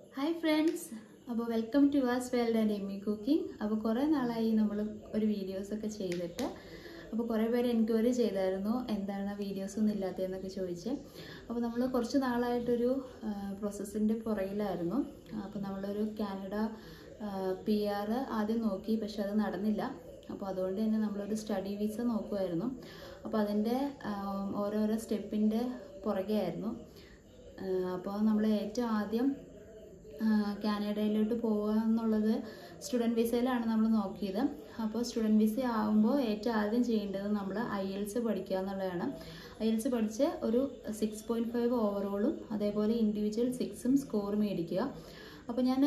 Hi friends, welcome to us World and Amy Cooking. കുറേ നാളായി നമ്മൾ ഒരു വീഡിയോസ് ഒക്കെ ചെയ്തിട്ട് കുറേ പേര് എൻക്വയറി ചെയ്തായിരുന്നു എന്താണ് വീഡിയോസ് ഒന്നും ഇല്ലാത്തതെന്നൊക്കെ ചോദിച്ച്. നമ്മൾ കുറച്ച് നാളായിട്ടൊരു പ്രോസസ്സിന്റെ പുറകിലായിരുന്നു. നമ്മളൊരു കാനഡ PR ആദ്യം നോക്കി, പക്ഷെ അത് നടന്നില്ല. അതുകൊണ്ട് തന്നെ നമ്മളൊരു സ്റ്റഡി വിസ നോക്കുമായിരുന്നു. അതിൻ്റെ ഓരോരോ സ്റ്റെപ്പിൻ്റെ പുറകെയായിരുന്നു. നമ്മൾ ഏറ്റവും ആദ്യം കാനഡയിലോട്ട് പോകുക എന്നുള്ളത് സ്റ്റുഡൻറ്റ് വിസയിലാണ് നമ്മൾ നോക്കിയത്. സ്റ്റുഡൻറ്റ് വിസ ആകുമ്പോൾ ഏറ്റവും ആദ്യം ചെയ്യേണ്ടത് നമ്മൾ IELTS പഠിക്കുക എന്നുള്ളതാണ്. IELTS പഠിച്ച് ഒരു 6.5 ഓവറോളും അതേപോലെ ഇൻഡിവിജ്വൽ 6ഉം സ്കോർ മേടിക്കുക. ഞാൻ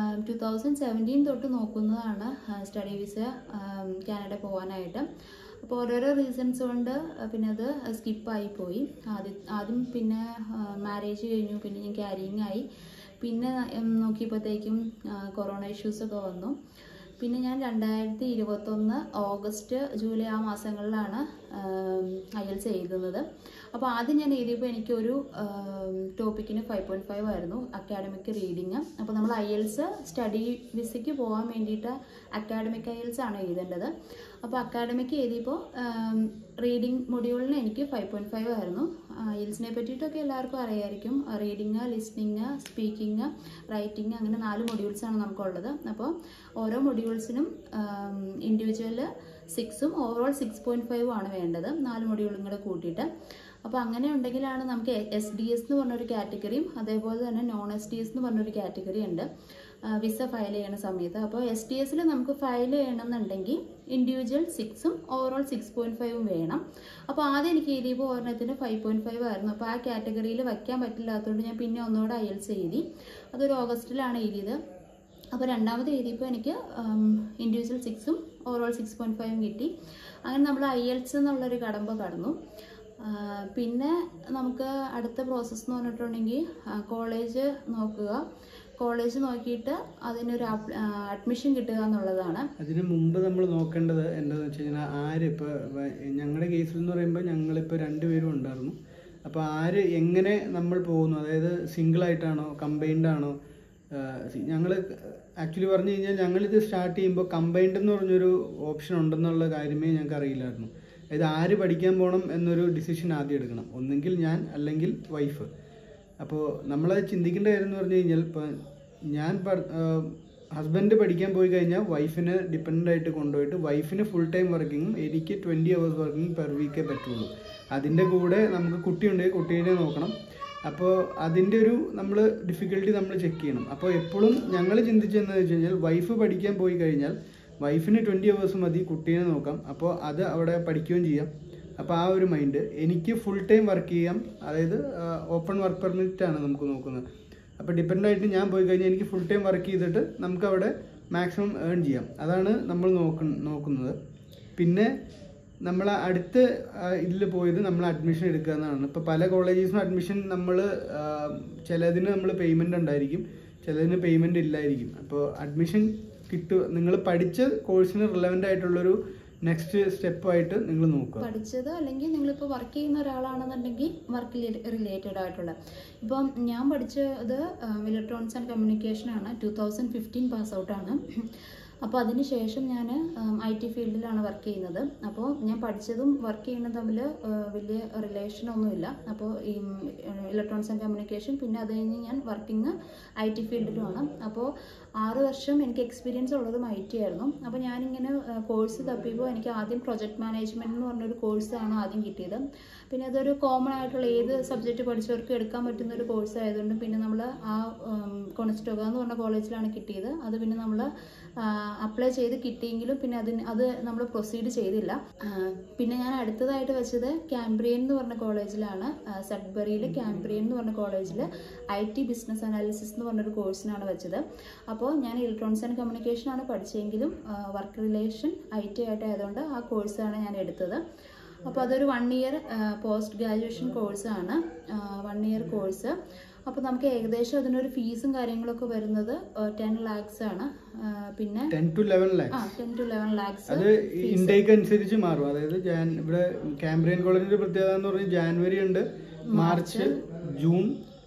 2017 തൊട്ട് നോക്കുന്നതാണ് സ്റ്റഡി വിസ കാനഡ പോകാനായിട്ട്. ഓരോരോ റീസൺസ് കൊണ്ട് പിന്നെ അത് സ്കിപ്പായി പോയി. ആദ്യം പിന്നെ മാരേജ് കഴിഞ്ഞു, പിന്നെ ഞാൻ ക്യാരിങ് ആയി. പിന്നെ നോക്കിയപ്പോഴത്തേക്കും കൊറോണ ഇഷ്യൂസൊക്കെ വന്നു. പിന്നെ ഞാൻ 2021 ഓഗസ്റ്റ് ജൂലൈ ആ മാസങ്ങളിലാണ് IELTS എഴുതുന്നത്. ആദ്യം ഞാൻ എഴുതിയപ്പോൾ എനിക്കൊരു ടോപ്പിക്കിന് 5.5 ആയിരുന്നു അക്കാഡമിക് റീഡിങ്. നമ്മൾ IELTS സ്റ്റഡി വിസയ്ക്ക് പോകാൻ വേണ്ടിയിട്ട് അക്കാഡമിക് IELTS ആണ് എഴുതേണ്ടത്. അക്കാഡമിക് എഴുതിയപ്പോൾ റീഡിങ് മൊഡ്യൂളിന് എനിക്ക് 5.5 ആയിരുന്നു. IELTSനെ പറ്റിയിട്ടൊക്കെ എല്ലാവർക്കും അറിയായിരിക്കും. റീഡിങ്, ലിസ്ണിങ്, സ്പീക്കിങ്, റൈറ്റിംഗ്, അങ്ങനെ 4 മൊഡ്യൂൾസാണ് നമുക്കുള്ളത്. ഓരോ മൊഡ്യൂൾസിനും ഇൻഡിവിജ്വൽ 6ഉം ഓവറോൾ 6.5 ആണ് വേണ്ടത്, 4 മൊഡ്യൂളും കൂടെ കൂട്ടിയിട്ട്. അങ്ങനെ ഉണ്ടെങ്കിലാണ് നമുക്ക് SDS എന്ന് പറഞ്ഞൊരു കാറ്റഗറിയും അതേപോലെ തന്നെ നോൺ SDS എന്ന് പറഞ്ഞൊരു കാറ്റഗറി ഉണ്ട് വിസ ഫയൽ ചെയ്യുന്ന സമയത്ത്. SDS നമുക്ക് ഫയൽ ചെയ്യണമെന്നുണ്ടെങ്കിൽ ഇൻഡിവിജ്വൽ 6ഉം ഓവറോൾ 6.5ഉം വേണം. ആദ്യം എനിക്ക് എഴുതിയപ്പോൾ ഒരെണ്ണത്തിന് 5.5 ആയിരുന്നു. ആ കാറ്റഗറിയിൽ വയ്ക്കാൻ പറ്റില്ലാത്തതുകൊണ്ട് ഞാൻ പിന്നെ ഒന്നുകൂടെ IELTS എഴുതി. അതൊരു ഓഗസ്റ്റിലാണ് എഴുതിയത്. രണ്ടാമത് എഴുതിയപ്പോൾ എനിക്ക് ഇൻഡിവിജ്വൽ 6ഉം ഓവറോൾ 6.5ഉം കിട്ടി. അങ്ങനെ നമ്മൾ IELTS എന്നുള്ളൊരു കടമ്പ കടന്നു. പിന്നെ നമുക്ക് അടുത്ത പ്രോസസ്സ് എന്ന് പറഞ്ഞിട്ടുണ്ടെങ്കിൽ കോളേജ് നോക്കുക. കോളേജ് നോക്കിയിട്ട് അതിനൊരു അഡ്മിഷൻ കിട്ടുക എന്നുള്ളതാണ്. അതിന് മുമ്പ് നമ്മൾ നോക്കേണ്ടത് എന്താണെന്ന് വെച്ച് കഴിഞ്ഞാൽ ആരിപ്പോൾ ഞങ്ങളുടെ കേസിൽ എന്ന് പറയുമ്പോൾ ഞങ്ങളിപ്പോൾ 2 പേരും ഉണ്ടായിരുന്നു. ആര് എങ്ങനെ നമ്മൾ പോകുന്നു, അതായത് സിംഗിളായിട്ടാണോ കമ്പൈൻഡ് ആണോ? ഞങ്ങൾ ആക്ച്വലി പറഞ്ഞു കഴിഞ്ഞാൽ ഞങ്ങളിത് സ്റ്റാർട്ട് ചെയ്യുമ്പോൾ കമ്പൈൻഡ് എന്ന് പറഞ്ഞൊരു ഓപ്ഷൻ ഉണ്ടെന്നുള്ള കാര്യമേ ഞങ്ങൾക്ക് അറിയില്ലായിരുന്നു. അതായത് ആര് പഠിക്കാൻ പോകണം എന്നൊരു ഡിസിഷൻ ആദ്യം എടുക്കണം, ഒന്നെങ്കിൽ ഞാൻ അല്ലെങ്കിൽ വൈഫ്. നമ്മളത് ചിന്തിക്കേണ്ട കാര്യം എന്ന് പറഞ്ഞു കഴിഞ്ഞാൽ ഇപ്പോൾ ഞാൻ ഹസ്ബൻഡ് പഠിക്കാൻ പോയി കഴിഞ്ഞാൽ വൈഫിനെ ഡിപ്പെൻഡൻ്റ് ആയിട്ട് കൊണ്ടുപോയിട്ട് വൈഫിന് ഫുൾ ടൈം വർക്കിങ്ങും എനിക്ക് 20 hours വർക്കിംഗ് പെർ വീക്കേ പറ്റുള്ളൂ. അതിൻ്റെ കൂടെ നമുക്ക് കുട്ടിയുണ്ടെങ്കിൽ കുട്ടീനെ നോക്കണം. അതിൻ്റെ ഒരു നമ്മൾ ഡിഫിക്കൽട്ടി നമ്മൾ ചെക്ക് ചെയ്യണം. എപ്പോഴും ഞങ്ങൾ ചിന്തിച്ചതെന്ന് വെച്ച് കഴിഞ്ഞാൽ വൈഫ് പഠിക്കാൻ പോയി കഴിഞ്ഞാൽ വൈഫിന് 20 hours മതി, കുട്ടീനെ നോക്കാം. അത് അവിടെ പഠിക്കുകയും ചെയ്യാം. ആ ഒരു മൈൻഡ്. എനിക്ക് ഫുൾ ടൈം വർക്ക് ചെയ്യാം, അതായത് ഓപ്പൺ വർക്ക് പെർമിറ്റ് ആണ് നമുക്ക് നോക്കുന്നത്. ഡിപ്പെൻഡ് ആയിട്ട് ഞാൻ പോയി കഴിഞ്ഞാൽ എനിക്ക് ഫുൾ ടൈം വർക്ക് ചെയ്തിട്ട് നമുക്ക് അവിടെ മാക്സിമം ഏൺ ചെയ്യാം. അതാണ് നമ്മൾ നോക്കുന്നത്. പിന്നെ നമ്മൾ അടുത്ത ഇതിൽ പോയത് നമ്മൾ അഡ്മിഷൻ എടുക്കുക എന്നാണ്. പല കോളേജസിനും അഡ്മിഷൻ നമ്മൾ ചിലതിന് നമ്മൾ പേയ്മെൻ്റ് ഉണ്ടായിരിക്കും, ചിലതിന് പേയ്മെൻ്റ് ഇല്ലായിരിക്കും. അഡ്മിഷൻ കിട്ടുക നിങ്ങൾ പഠിച്ച കോഴ്സിന് റിലവൻ്റ് ആയിട്ടുള്ളൊരു നെക്സ്റ്റ് സ്റ്റെപ്പായിട്ട് നിങ്ങൾ നോക്കുക. പഠിച്ചത് അല്ലെങ്കിൽ നിങ്ങളിപ്പോൾ വർക്ക് ചെയ്യുന്ന ഒരാളാണെന്നുണ്ടെങ്കിൽ വർക്ക് റിലേറ്റഡ് ആയിട്ടുള്ള. ഞാൻ പഠിച്ചത് ഇലക്ട്രോണിക്സ് ആൻഡ് കമ്മ്യൂണിക്കേഷൻ ആണ്. 2015 പാസ് ഔട്ടാണ്. അതിനുശേഷം ഞാൻ IT ഫീൽഡിലാണ് വർക്ക് ചെയ്യുന്നത്. ഞാൻ പഠിച്ചതും വർക്ക് ചെയ്യുന്നതും തമ്മിൽ വലിയ റിലേഷനൊന്നുമില്ല. ഈ ഇലക്ട്രോണിക്സ് ആൻഡ് കമ്മ്യൂണിക്കേഷൻ, പിന്നെ അത് കഴിഞ്ഞ് ഞാൻ വർക്കിംഗ് IT ഫീൽഡിലുമാണ്. 6 വർഷം എനിക്ക് എക്സ്പീരിയൻസ് ഉള്ളതും IT ആയിരുന്നു. ഞാനിങ്ങനെ കോഴ്സ് തപ്പിയപ്പോൾ എനിക്ക് ആദ്യം പ്രൊജക്ട് മാനേജ്മെൻറ്റ് എന്ന് പറഞ്ഞൊരു കോഴ്സാണ് ആദ്യം കിട്ടിയത്. പിന്നെ അതൊരു കോമൺ ആയിട്ടുള്ള ഏത് സബ്ജക്റ്റ് പഠിച്ചവർക്ക് എടുക്കാൻ പറ്റുന്ന ഒരു കോഴ്സ് ആയതുകൊണ്ട് പിന്നെ നമ്മൾ ആ കൊണസ്റ്റോഗ എന്ന് പറഞ്ഞ കോളേജിലാണ് കിട്ടിയത്. അത് പിന്നെ നമ്മൾ അപ്ലൈ ചെയ്ത് കിട്ടിയെങ്കിലും പിന്നെ അത് നമ്മൾ പ്രൊസീഡ് ചെയ്തില്ല. പിന്നെ ഞാൻ അടുത്തതായിട്ട് വെച്ചത് കാംബ്രിയൻ എന്ന് പറഞ്ഞ കോളേജിലാണ്. സഡ്ബറിയിൽ കാംബ്രിയൻ എന്ന് പറഞ്ഞ കോളേജിൽ IT ബിസിനസ് അനാലിസിസ് എന്ന് പറഞ്ഞൊരു കോഴ്സിനാണ് വെച്ചത്. ഞാൻ ഇലക്ട്രോണിക്സ് ആൻഡ് കമ്മ്യൂണിക്കേഷൻ ആണ് പഠിച്ചെങ്കിലും വർക്ക് റിലേഷൻ IT ആയിട്ടായതുകൊണ്ട് ആ കോഴ്സാണ് ഞാൻ എടുത്തത്. അതൊരു 1 year പോസ്റ്റ് ഗ്രാജുവേഷൻ കോഴ്സാണ്. 1 year കോഴ്സ്. നമുക്ക് ഏകദേശം അതിനൊരു ഫീസും കാര്യങ്ങളൊക്കെ വരുന്നത് 10 lakhs ആണ്. പിന്നെ 10 to 11 lakhs. 10 to 11 lakhs. അത് ഇൻടേക്ക് അനുസരിച്ച് മാറും. അതായത് ഇവിടെ കാംബ്രിയൻ കോളേജിന്റെ പ്രത്യേകത എന്ന് പറഞ്ഞാൽ ജാനുവരി ഉണ്ട്, March, June,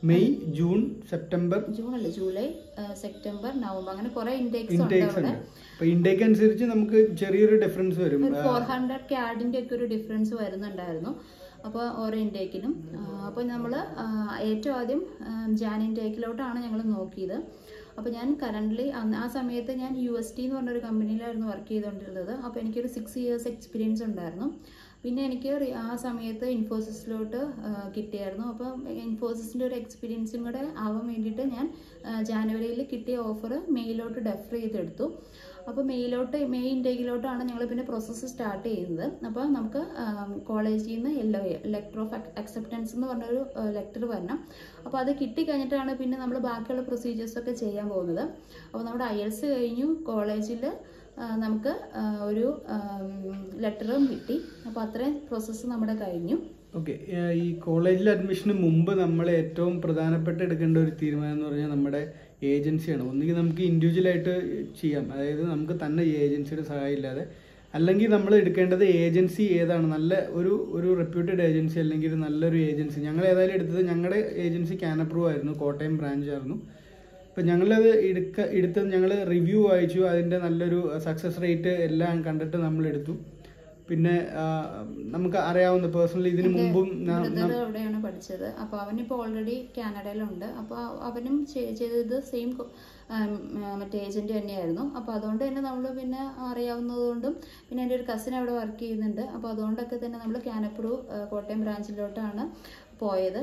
May, June, September, June അല്ല, ജൂലൈ, സെപ്റ്റംബർ, നവംബർ, അങ്ങനെ കുറെ ഇൻടേക്സ് ഉണ്ട്. അപ്പോൾ ഇൻടേക്ക് അനുസരിച്ച് നമുക്ക് ചെറിയൊരു ഡിഫറൻസ് വരും. 400 CAD ഒക്കെ ഒരു ഡിഫറൻസ് വരുന്നുണ്ടായിരുന്നു അപ്പോൾ ഓരോ ഇൻടേക്കിനും. അപ്പോൾ നമ്മൾ ഏറ്റവും ആദ്യം ജാൻ ഇൻടേക്കിലോട്ടാണ് ഞങ്ങൾ നോക്കിയത്. അപ്പോൾ ഞാൻ കറൻ്റ്ലി ആ സമയത്ത് ഞാൻ UST എന്ന് പറഞ്ഞൊരു കമ്പനിയിലായിരുന്നു വർക്ക് ചെയ്തുകൊണ്ടിരുന്നത്. അപ്പോൾ എനിക്കൊരു 6 years എക്സ്പീരിയൻസ് ഉണ്ടായിരുന്നു. പിന്നെ എനിക്ക് ആ സമയത്ത് ഇൻഫോസിസിലോട്ട് കിട്ടിയായിരുന്നു. അപ്പം ഇൻഫോസിസിൻ്റെ ഒരു എക്സ്പീരിയൻസും കൂടെ ആവാൻ വേണ്ടിയിട്ട് ഞാൻ ജാനുവരിയിൽ കിട്ടിയ ഓഫർ മെയിലോട്ട് ഡെഫർ ചെയ്തെടുത്തു. അപ്പോൾ മെയ് ഇൻടേക്കിലോട്ടാണ് ഞങ്ങൾ പിന്നെ പ്രോസസ്സ് സ്റ്റാർട്ട് ചെയ്യുന്നത്. അപ്പോൾ നമുക്ക് കോളേജിൽ നിന്ന് LOA, ലെറ്റർ ഓഫ് അക്സെപ്റ്റൻസ് എന്ന് പറഞ്ഞൊരു ലെറ്റർ വരണം. അപ്പോൾ അത് കിട്ടിക്കഴിഞ്ഞിട്ടാണ് പിന്നെ നമ്മൾ ബാക്കിയുള്ള പ്രൊസീജിയേഴ്സൊക്കെ ചെയ്യാൻ പോകുന്നത്. അപ്പോൾ നമ്മുടെ IELTS കഴിഞ്ഞു, കോളേജിൽ നമുക്ക് ഒരു ലെറ്ററും കിട്ടി. അപ്പോൾ അത്രയും പ്രോസസ്സ് നമ്മുടെ കഴിഞ്ഞു. ഓക്കെ, ഈ കോളേജിൽ അഡ്മിഷന് മുമ്പ് നമ്മൾ ഏറ്റവും പ്രധാനപ്പെട്ട എടുക്കേണ്ട ഒരു തീരുമാനം എന്ന് പറഞ്ഞാൽ നമ്മുടെ ഏജൻസിയാണ്. ഒന്നുകിൽ നമുക്ക് ഇൻഡിവിജ്വലായിട്ട് ചെയ്യാം, അതായത് നമുക്ക് തന്നെ ഈ ഏജൻസിയുടെ സഹായം ഇല്ലാതെ. അല്ലെങ്കിൽ നമ്മൾ എടുക്കേണ്ടത് ഏജൻസി ഏതാണ്, നല്ല ഒരു റെപ്യൂട്ടഡ് ഏജൻസി അല്ലെങ്കിൽ നല്ലൊരു ഏജൻസി. ഞങ്ങൾ ഏതായാലും എടുത്തത് ഞങ്ങളുടെ Agency-Canapprove ആയിരുന്നു, കോട്ടയം ബ്രാഞ്ചായിരുന്നു. അപ്പം ഞങ്ങളത് എടുത്തത് ഞങ്ങൾ റിവ്യൂ വായിച്ചു, അതിൻ്റെ നല്ലൊരു സക്സസ് റേറ്റ് എല്ലാം കണ്ടിട്ട് നമ്മൾ എടുത്തു. പിന്നെ നമുക്ക് അറിയാവുന്ന പേഴ്സണലി ഇതിനു മുമ്പും അവിടെയാണ് പഠിച്ചത്. അപ്പോൾ അവനിപ്പോൾ ഓൾറെഡി കാനഡയിലുണ്ട്. അപ്പോൾ അവനും ചെയ്തത് സെയിം മറ്റേ ഏജന്റ് തന്നെയായിരുന്നു. അപ്പോൾ അതുകൊണ്ട് തന്നെ നമ്മൾ പിന്നെ അറിയാവുന്നതുകൊണ്ടും പിന്നെ എൻ്റെ ഒരു കസിൻ അവിടെ വർക്ക് ചെയ്യുന്നുണ്ട്. അപ്പോൾ അതുകൊണ്ടൊക്കെ തന്നെ നമ്മൾ കാനപ്രൂവ് കോട്ടയം ബ്രാഞ്ചിലോട്ടാണ് പോയത്.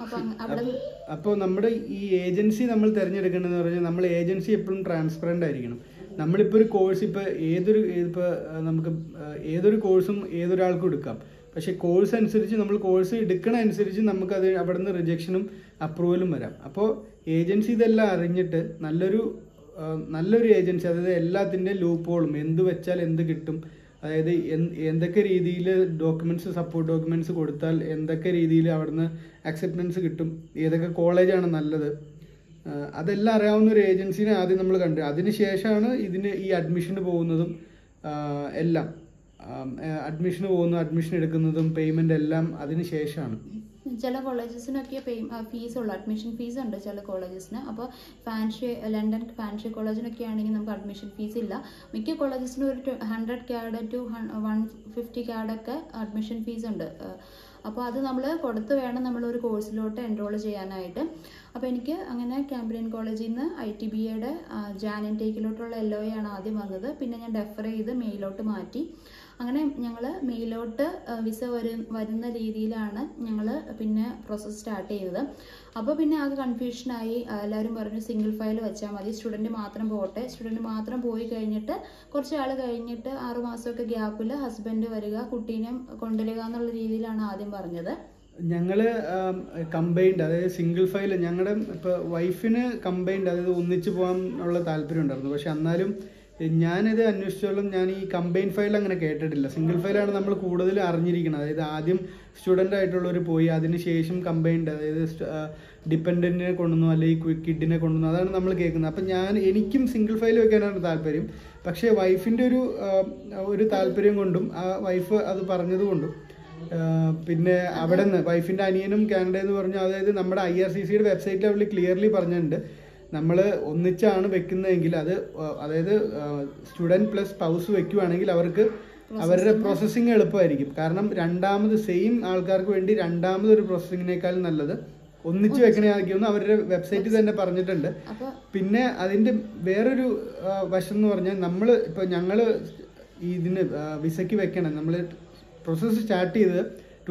അപ്പോൾ നമ്മുടെ ഈ ഏജൻസി നമ്മൾ തിരഞ്ഞെടുക്കേണ്ടതെന്ന് പറഞ്ഞാൽ നമ്മൾ ഏജൻസി എപ്പോഴും ട്രാൻസ്പെറൻ്റ് ആയിരിക്കണം. നമ്മളിപ്പോൾ ഒരു കോഴ്സ് ഇപ്പോൾ നമുക്ക് ഏതൊരു കോഴ്സും ഏതൊരാൾക്കും എടുക്കാം. പക്ഷേ കോഴ്സ് അനുസരിച്ച് നമ്മൾ കോഴ്സ് എടുക്കണ അനുസരിച്ച് നമുക്കത് അവിടെ നിന്ന് റിജക്ഷനും അപ്രൂവലും വരാം. അപ്പോൾ ഏജൻസി ഇതെല്ലാം അറിഞ്ഞിട്ട് നല്ലൊരു ഏജൻസി, അതായത് എല്ലാത്തിൻ്റെ ലൂപ്പോളും എന്ത് വെച്ചാൽ എന്ത് കിട്ടും, അതായത് എന്തൊക്കെ രീതിയിൽ സപ്പോർട്ട് ഡോക്യുമെൻറ്റ്സ് കൊടുത്താൽ എന്തൊക്കെ രീതിയിൽ അവിടുന്ന് അക്സെപ്റ്റൻസ് കിട്ടും, ഏതൊക്കെ കോളേജാണ് നല്ലത്, അതെല്ലാം അറിയാവുന്ന ഒരു ഏജൻസിനെ ആദ്യം നമ്മൾ കണ്ടു. അതിനുശേഷമാണ് ഈ അഡ്മിഷന് പോകുന്നതും എല്ലാം. അഡ്മിഷൻ എടുക്കുന്നതും പേയ്മെൻ്റ് എല്ലാം അതിന് ശേഷമാണ്. ചില കോളേജസിനൊക്കെ ഫീസ് ഉള്ളു, അഡ്മിഷൻ ഫീസ് ഉണ്ട് ചില കോളേജസിന്. അപ്പോൾ ലണ്ടൻ ഫാൻഷി കോളേജിനൊക്കെ ആണെങ്കിൽ നമുക്ക് അഡ്മിഷൻ ഫീസ് ഇല്ല. മിക്ക കോളേജസിനും ഒരു 100 CAD to 150 CAD ഒക്കെ അഡ്മിഷൻ ഫീസ് ഉണ്ട്. അപ്പോൾ അത് നമ്മൾ കൊടുത്ത് വേണം നമ്മളൊരു കോഴ്സിലോട്ട് എൻറോൾ ചെയ്യാനായിട്ട്. അപ്പോൾ എനിക്ക് അങ്ങനെ കാംബ്രിയൻ കോളേജിൽ നിന്ന് ITBAയുടെ ജാൻ ഇൻടേക്കിലോട്ടുള്ള LOA ആണ് ആദ്യം വന്നത്. പിന്നെ ഞാൻ ഡെഫർ ചെയ്ത് മെയിലോട്ട് മാറ്റി. അങ്ങനെ ഞങ്ങൾ മെയിലോട്ട് വിസ വരുന്ന രീതിയിലാണ് ഞങ്ങൾ പിന്നെ പ്രോസസ്സ് സ്റ്റാർട്ട് ചെയ്തത്. അപ്പോൾ പിന്നെ ആകെ കൺഫ്യൂഷനായി. എല്ലാവരും പറഞ്ഞു സിംഗിൾ ഫയൽ വെച്ചാൽ മതി, സ്റ്റുഡൻറ്റ് മാത്രം പോട്ടെ. സ്റ്റുഡൻറ്റ് മാത്രം പോയി കഴിഞ്ഞിട്ട് കുറച്ച് ആൾ കഴിഞ്ഞിട്ട് 6 മാസമൊക്കെ ഗ്യാപ്പിൽ ഹസ്ബൻഡ് വരിക, കുട്ടീനെ കൊണ്ടുവരിക എന്നുള്ള രീതിയിലാണ് ആദ്യം പറഞ്ഞത്. ഞങ്ങൾ കമ്പൈൻഡ്, അതായത് സിംഗിൾ ഫയൽ, ഞങ്ങളുടെ ഇപ്പോൾ വൈഫിന് കമ്പൈൻഡ്, അതായത് ഒന്നിച്ച് പോകാൻ ഉള്ള താല്പര്യം ഉണ്ടായിരുന്നു. പക്ഷെ എന്നാലും ഞാനിത് അന്വേഷിച്ചോളം ഞാൻ ഈ കമ്പൈൻ ഫയൽ അങ്ങനെ കേട്ടിട്ടില്ല. സിംഗിൾ ഫയലാണ് നമ്മൾ കൂടുതൽ അറിഞ്ഞിരിക്കുന്നത്. അതായത് ആദ്യം സ്റ്റുഡൻ്റ് ആയിട്ടുള്ളവർ പോയി അതിനുശേഷം കമ്പൈൻഡ്, അതായത് ഡിപ്പെൻഡൻറ്റിനെ കൊണ്ടുവന്നു അല്ലെങ്കിൽ കിഡിനെ കൊണ്ടുവന്നു, അതാണ് നമ്മൾ കേൾക്കുന്നത്. അപ്പം എനിക്കും സിംഗിൾ ഫയൽ വെക്കാനാണ് താല്പര്യം. പക്ഷേ വൈഫിൻ്റെ ഒരു താല്പര്യം കൊണ്ടും വൈഫ് അത് പറഞ്ഞത് കൊണ്ടും പിന്നെ അവിടെ നിന്ന് വൈഫിൻ്റെ അനിയനും കാനഡയിൽ നിന്ന് പറഞ്ഞു. അതായത് നമ്മുടെ IRCCയുടെ വെബ്സൈറ്റിൽ അവർ ക്ലിയർലി പറഞ്ഞിട്ടുണ്ട്, നമ്മൾ ഒന്നിച്ചാണ് വെക്കുന്നതെങ്കിൽ അതായത് student+Spouse വെക്കുകയാണെങ്കിൽ അവരുടെ പ്രോസസ്സിങ് എളുപ്പമായിരിക്കും. കാരണം രണ്ടാമത് സെയിം ആൾക്കാർക്ക് വേണ്ടി രണ്ടാമതൊരു പ്രോസസ്സിങ്ങിനേക്കാൾ നല്ലത് ഒന്നിച്ച് വെക്കണേന്ന് അവരുടെ വെബ്സൈറ്റിൽ തന്നെ പറഞ്ഞിട്ടുണ്ട്. പിന്നെ അതിൻ്റെ വേറൊരു വശം എന്ന് പറഞ്ഞാൽ ഞങ്ങൾ ഇതിന് വിസയ്ക്ക് വെക്കണം. നമ്മൾ പ്രോസസ്സ് സ്റ്റാർട്ട് ചെയ്തത്